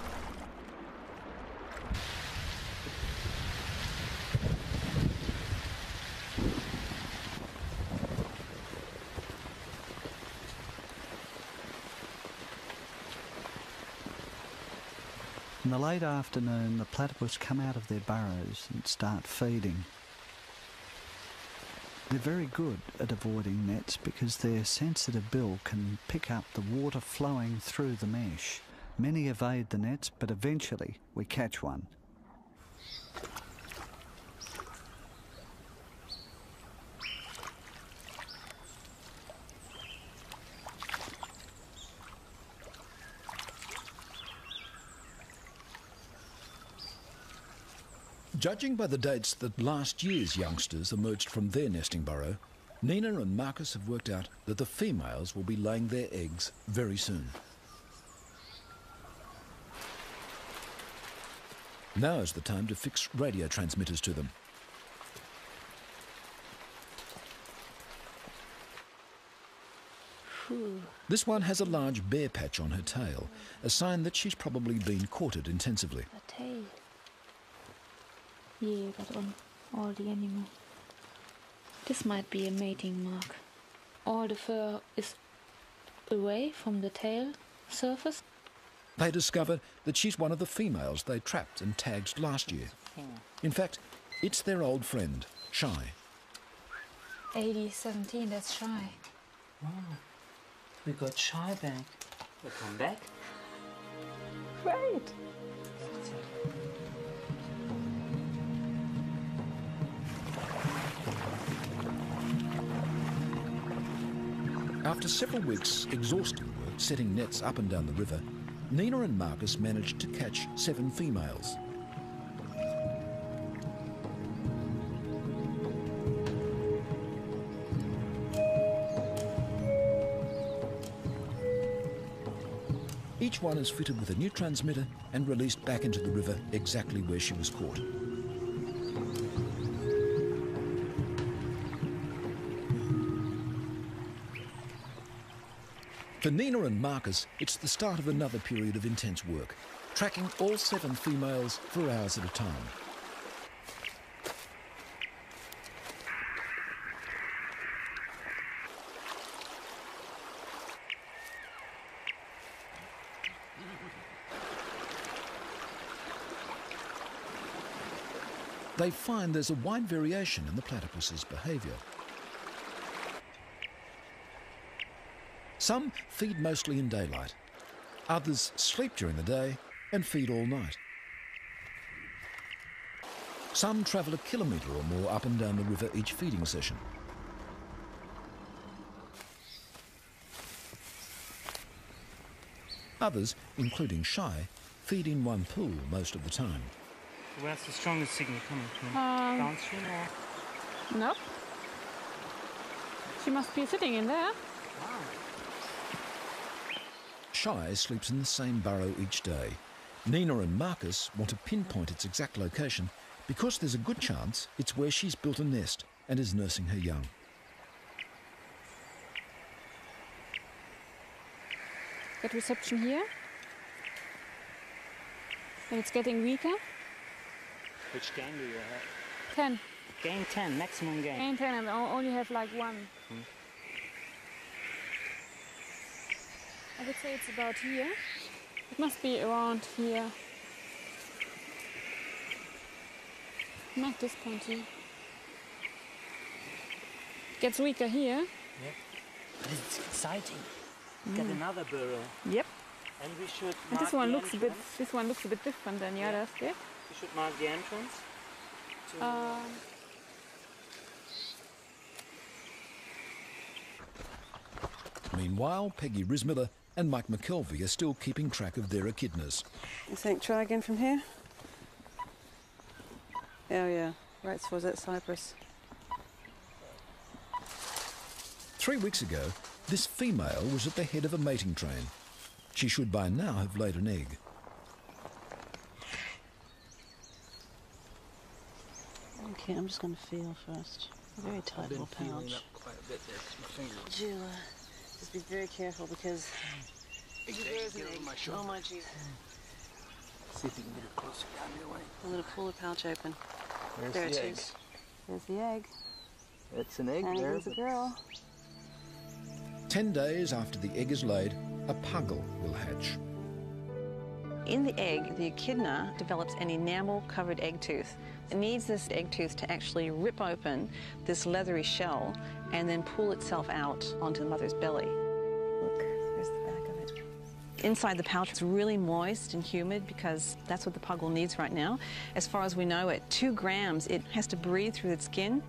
In the late afternoon, the platypus come out of their burrows and start feeding. They're very good at avoiding nets because their sensitive bill can pick up the water flowing through the mesh. Many evade the nets, but eventually we catch one. Judging by the dates that last year's youngsters emerged from their nesting burrow, Nina and Marcus have worked out that the females will be laying their eggs very soon. Now is the time to fix radio transmitters to them. Whew. This one has a large bare patch on her tail, a sign that she's probably been courted intensively. The tail. Yeah, but on all the animal. This might be a mating mark. All the fur is away from the tail, surface. They discover that she's one of the females they trapped and tagged last year. In fact, it's their old friend, Shy. eighty seventeen, that's Shy. Oh, we got Shy back. Welcome back. Great. After several weeks' exhausting work setting nets up and down the river, Nina and Marcus managed to catch seven females. Each one is fitted with a new transmitter and released back into the river exactly where she was caught. For Nina and Marcus, it's the start of another period of intense work, tracking all seven females for hours at a time. They find there's a wide variation in the platypus's behaviour. Some feed mostly in daylight. Others sleep during the day and feed all night. Some travel a kilometre or more up and down the river each feeding session. Others, including Shy, feed in one pool most of the time. Where's the strongest signal coming from? Um, Downstream or? Nope. She must be sitting in there. Shy sleeps in the same burrow each day. Nina and Marcus want to pinpoint its exact location because there's a good chance it's where she's built a nest and is nursing her young. Get reception here. And it's getting weaker. Which gain do you have? ten. Gain ten, maximum gain. Gain ten, and I only have like one. Hmm. I would say it's about here. It must be around here. Not this point here. Gets weaker here. Yep. But it's exciting. Mm. Get another burrow. Yep. And we should And mark this one the looks a bit. entrance. This one looks a bit different than the Yeah. others. Yeah. We should mark the entrance. To Um, Meanwhile, Peggy Rismiller and Mike McKelvey are still keeping track of their echidnas. You think try again from here? Oh yeah, right towards that cypress. Three weeks ago, this female was at the head of a mating train. She should by now have laid an egg. Okay, I'm just going to feel first. A very tight little pouch. quite a bit there because my fingers. Would you uh, just be very careful because Big there egg, is an get it egg. on my Oh shoulder. my jeez. See if you can get it closer down your way. I'm going to pull the pouch open. There's There the it egg. is. There's the egg. It's an egg And there. here's a but girl. Ten days after the egg is laid, a puggle will hatch. In the egg, the echidna develops an enamel-covered egg tooth. It needs this egg tooth to actually rip open this leathery shell and then pull itself out onto the mother's belly. Look, there's the back of it. Inside the pouch, it's really moist and humid because that's what the puggle needs right now. As far as we know, at two grams, it has to breathe through its skin.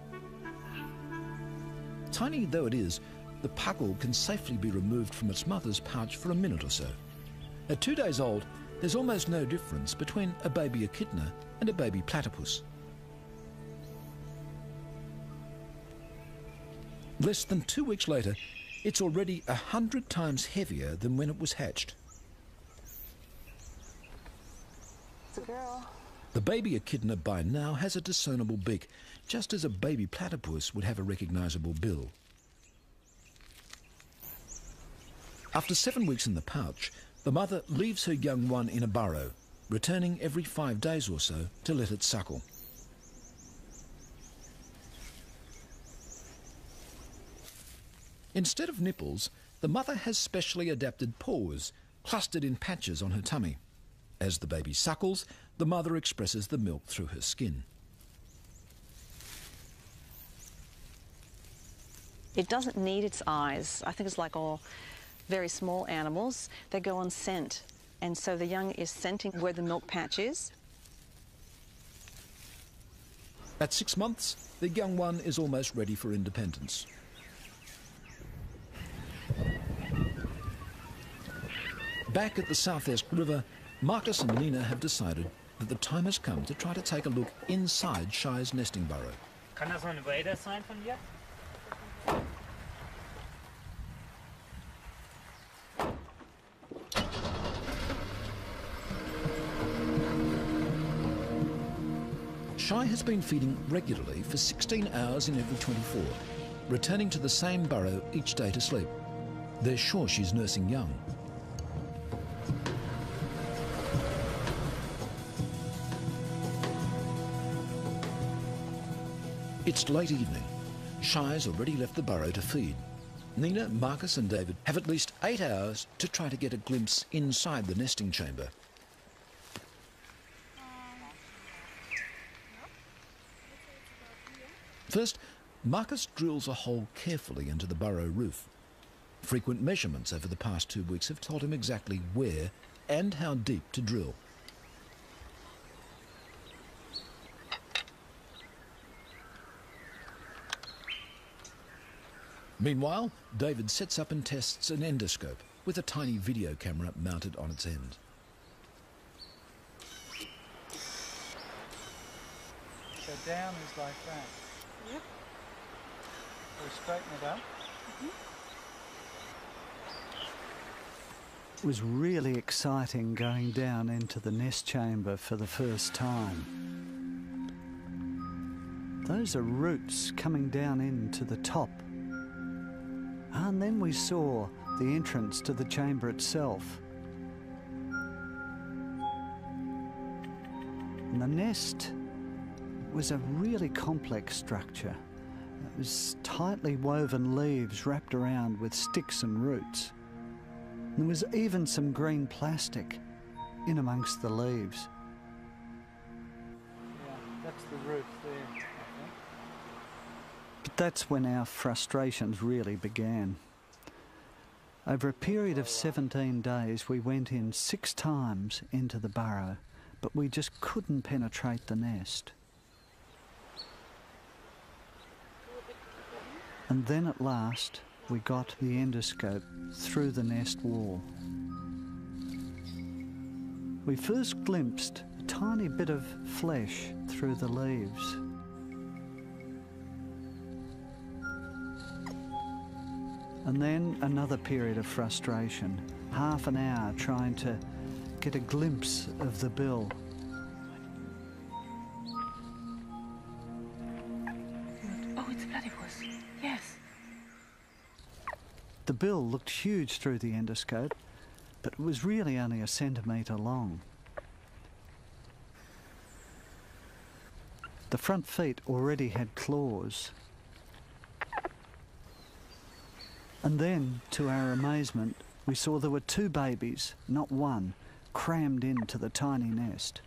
Tiny though it is, the puggle can safely be removed from its mother's pouch for a minute or so. At two days old, there's almost no difference between a baby echidna and a baby platypus. Less than two weeks later, it's already a hundred times heavier than when it was hatched. It's a girl. The baby echidna by now has a discernible beak, just as a baby platypus would have a recognisable bill. After seven weeks in the pouch, the mother leaves her young one in a burrow, returning every five days or so to let it suckle. Instead of nipples, the mother has specially adapted paws clustered in patches on her tummy. As the baby suckles, the mother expresses the milk through her skin. It doesn't need its eyes. I think it's like all very small animals. They go on scent. And so the young is scenting where the milk patch is. At six months, the young one is almost ready for independence. Back at the South Esk River, Marcus and Nina have decided that the time has come to try to take a look inside Shy's nesting burrow. Kann das noch ein Wader sein von dir? Shy has been feeding regularly for sixteen hours in every twenty-four, returning to the same burrow each day to sleep. They're sure she's nursing young. It's late evening. Shy's already left the burrow to feed. Nina, Marcus and David have at least eight hours to try to get a glimpse inside the nesting chamber. First, Marcus drills a hole carefully into the burrow roof. Frequent measurements over the past two weeks have told him exactly where and how deep to drill. Meanwhile, David sets up and tests an endoscope with a tiny video camera mounted on its end. So down is like that. Yep. We'll straighten it up. Mm-hmm. It was really exciting going down into the nest chamber for the first time. Those are roots coming down into the top. And then we saw the entrance to the chamber itself. And the nest was a really complex structure. It was tightly woven leaves wrapped around with sticks and roots. And there was even some green plastic in amongst the leaves. Yeah, that's the roof there, I think. But that's when our frustrations really began. Over a period of seventeen days, we went in six times into the burrow, but we just couldn't penetrate the nest. And then at last, we got the endoscope through the nest wall. We first glimpsed a tiny bit of flesh through the leaves. And then another period of frustration, half an hour trying to get a glimpse of the bill. Oh, it's a platypus. Yes. The bill looked huge through the endoscope, but it was really only a centimetre long. The front feet already had claws. And then, to our amazement, we saw there were two babies, not one, crammed into the tiny nest.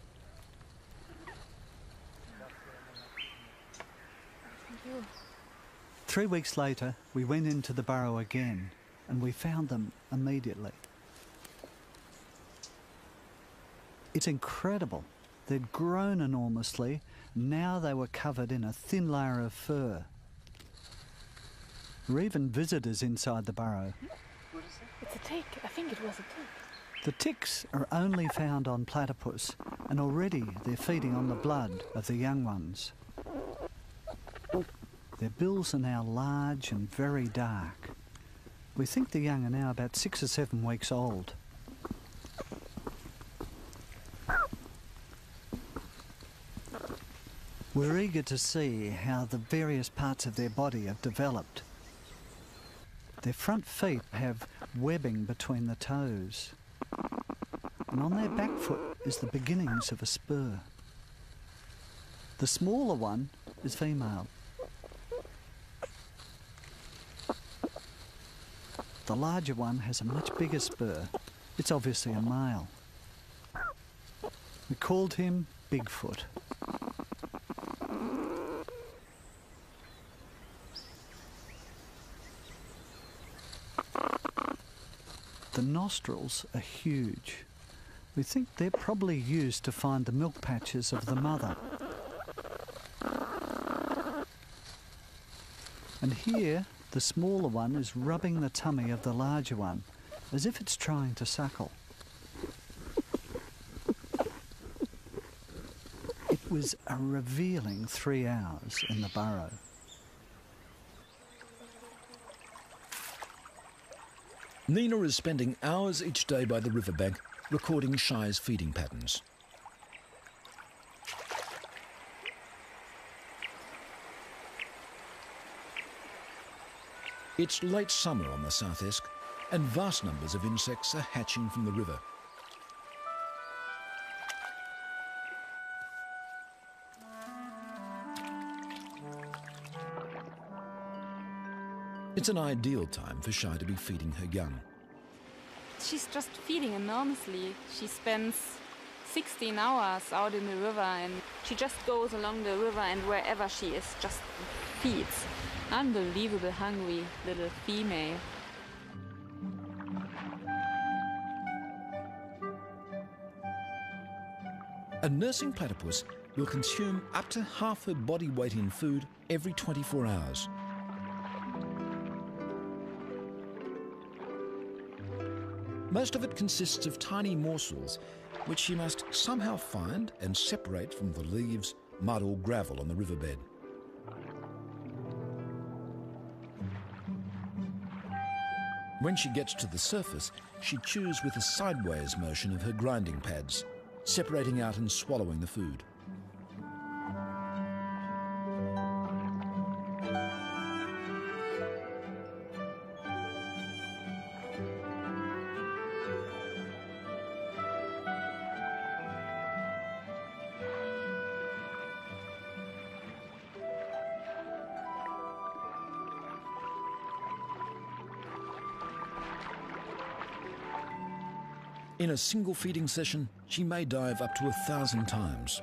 Thank you. Three weeks later, we went into the burrow again, and we found them immediately. It's incredible. They'd grown enormously. Now they were covered in a thin layer of fur. There were even visitors inside the burrow. What is it? It's a tick. I think it was a tick. The ticks are only found on platypus, and already they're feeding on the blood of the young ones. Their bills are now large and very dark. We think the young are now about six or seven weeks old. We're eager to see how the various parts of their body have developed. Their front feet have webbing between the toes, and on their back foot is the beginnings of a spur. The smaller one is female. The larger one has a much bigger spur, It's obviously a male. We called him Bigfoot. The nostrils are huge. We think they're probably used to find the milk patches of the mother. And here, the smaller one is rubbing the tummy of the larger one, as if it's trying to suckle. It was a revealing three hours in the burrow. Nina is spending hours each day by the riverbank recording Shy's feeding patterns. It's late summer on the South Esk, and vast numbers of insects are hatching from the river. It's an ideal time for Shy to be feeding her young. She's just feeding enormously. She spends sixteen hours out in the river, and she just goes along the river, and wherever she is, just feeds. Unbelievable hungry little female. A nursing platypus will consume up to half her body weight in food every twenty-four hours. Most of it consists of tiny morsels, which she must somehow find and separate from the leaves, mud or gravel on the riverbed. When she gets to the surface, she chews with a sideways motion of her grinding pads, separating out and swallowing the food. In a single feeding session, she may dive up to a thousand times.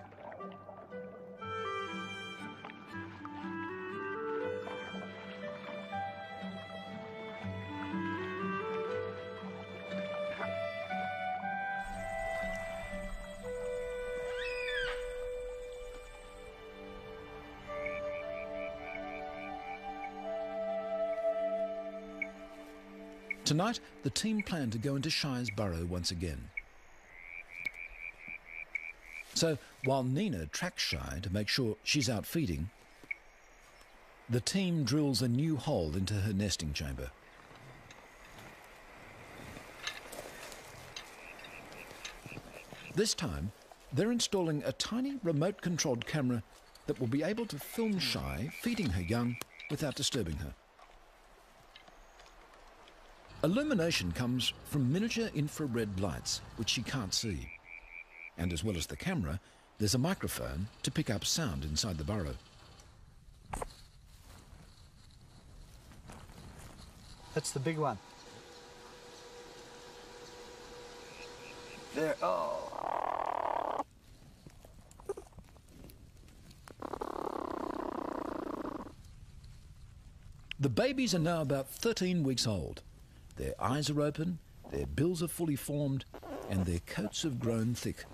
Tonight, the team plan to go into Shy's burrow once again. So, while Nina tracks Shy to make sure she's out feeding, the team drills a new hole into her nesting chamber. This time, they're installing a tiny remote-controlled camera that will be able to film Shy feeding her young without disturbing her. Illumination comes from miniature infrared lights, which she can't see. And as well as the camera, there's a microphone to pick up sound inside the burrow. That's the big one. There, oh. The babies are now about thirteen weeks old. Their eyes are open, their bills are fully formed, and their coats have grown thick.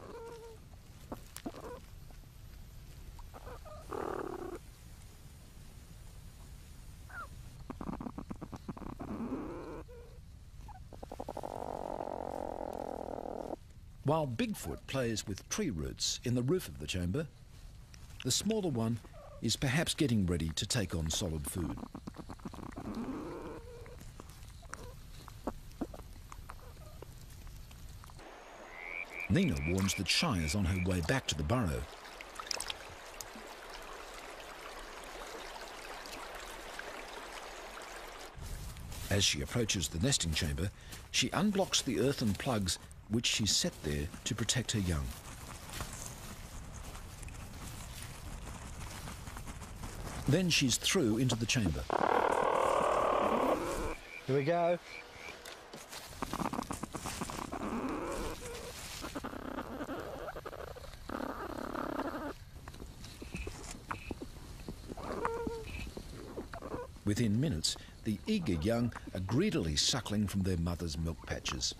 While Bigfoot plays with tree roots in the roof of the chamber, the smaller one is perhaps getting ready to take on solid food. Nina warns that Shy is on her way back to the burrow. As she approaches the nesting chamber, she unblocks the earthen plugs which she set there to protect her young. Then she's through into the chamber. Here we go. Within minutes, the eager young are greedily suckling from their mother's milk patches.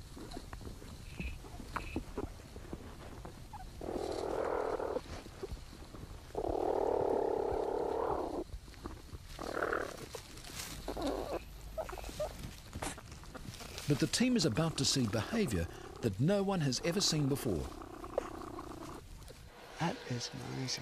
But the team is about to see behaviour that no one has ever seen before. That is amazing.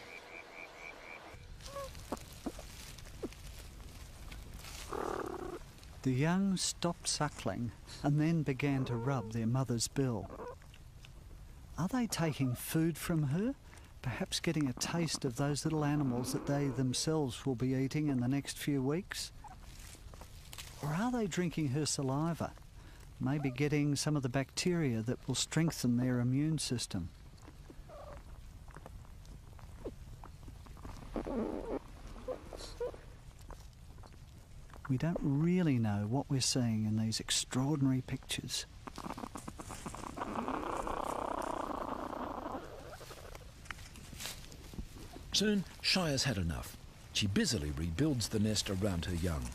The young stopped suckling and then began to rub their mother's bill. Are they taking food from her? Perhaps getting a taste of those little animals that they themselves will be eating in the next few weeks? Or are they drinking her saliva? Maybe getting some of the bacteria that will strengthen their immune system. We don't really know what we're seeing in these extraordinary pictures. Soon, Shai has had enough. She busily rebuilds the nest around her young.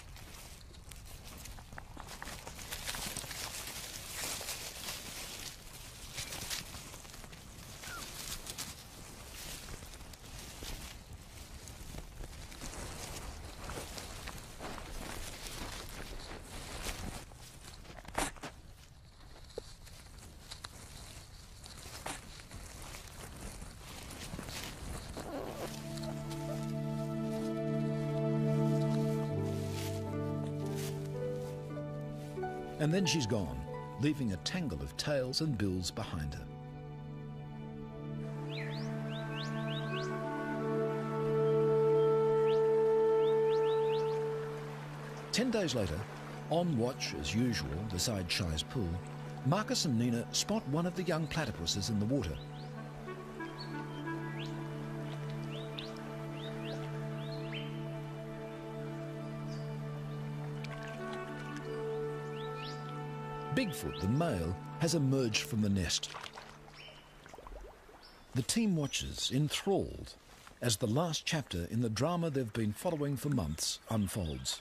And then she's gone, leaving a tangle of tails and bills behind her. Ten days later, on watch as usual beside Shai's pool, Marcus and Nina spot one of the young platypuses in the water. Bigfoot, the male, has emerged from the nest. The team watches, enthralled, as the last chapter in the drama they've been following for months unfolds.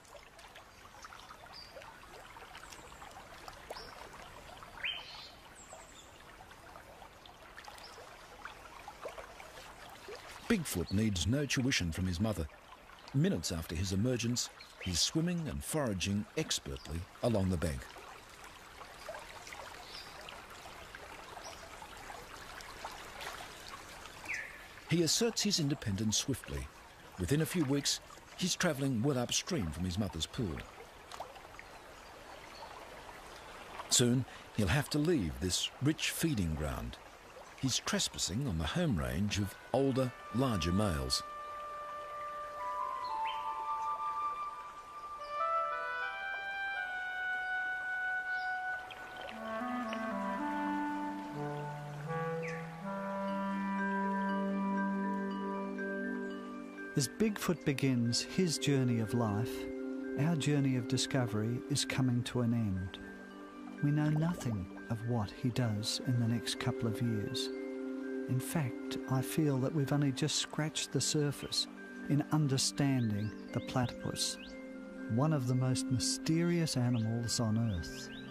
Bigfoot needs no tuition from his mother. Minutes after his emergence, he's swimming and foraging expertly along the bank. He asserts his independence swiftly. Within a few weeks, he's travelling well upstream from his mother's pool. Soon, he'll have to leave this rich feeding ground. He's trespassing on the home range of older, larger males. As Bigfoot begins his journey of life, our journey of discovery is coming to an end. We know nothing of what he does in the next couple of years. In fact, I feel that we've only just scratched the surface in understanding the platypus, one of the most mysterious animals on Earth.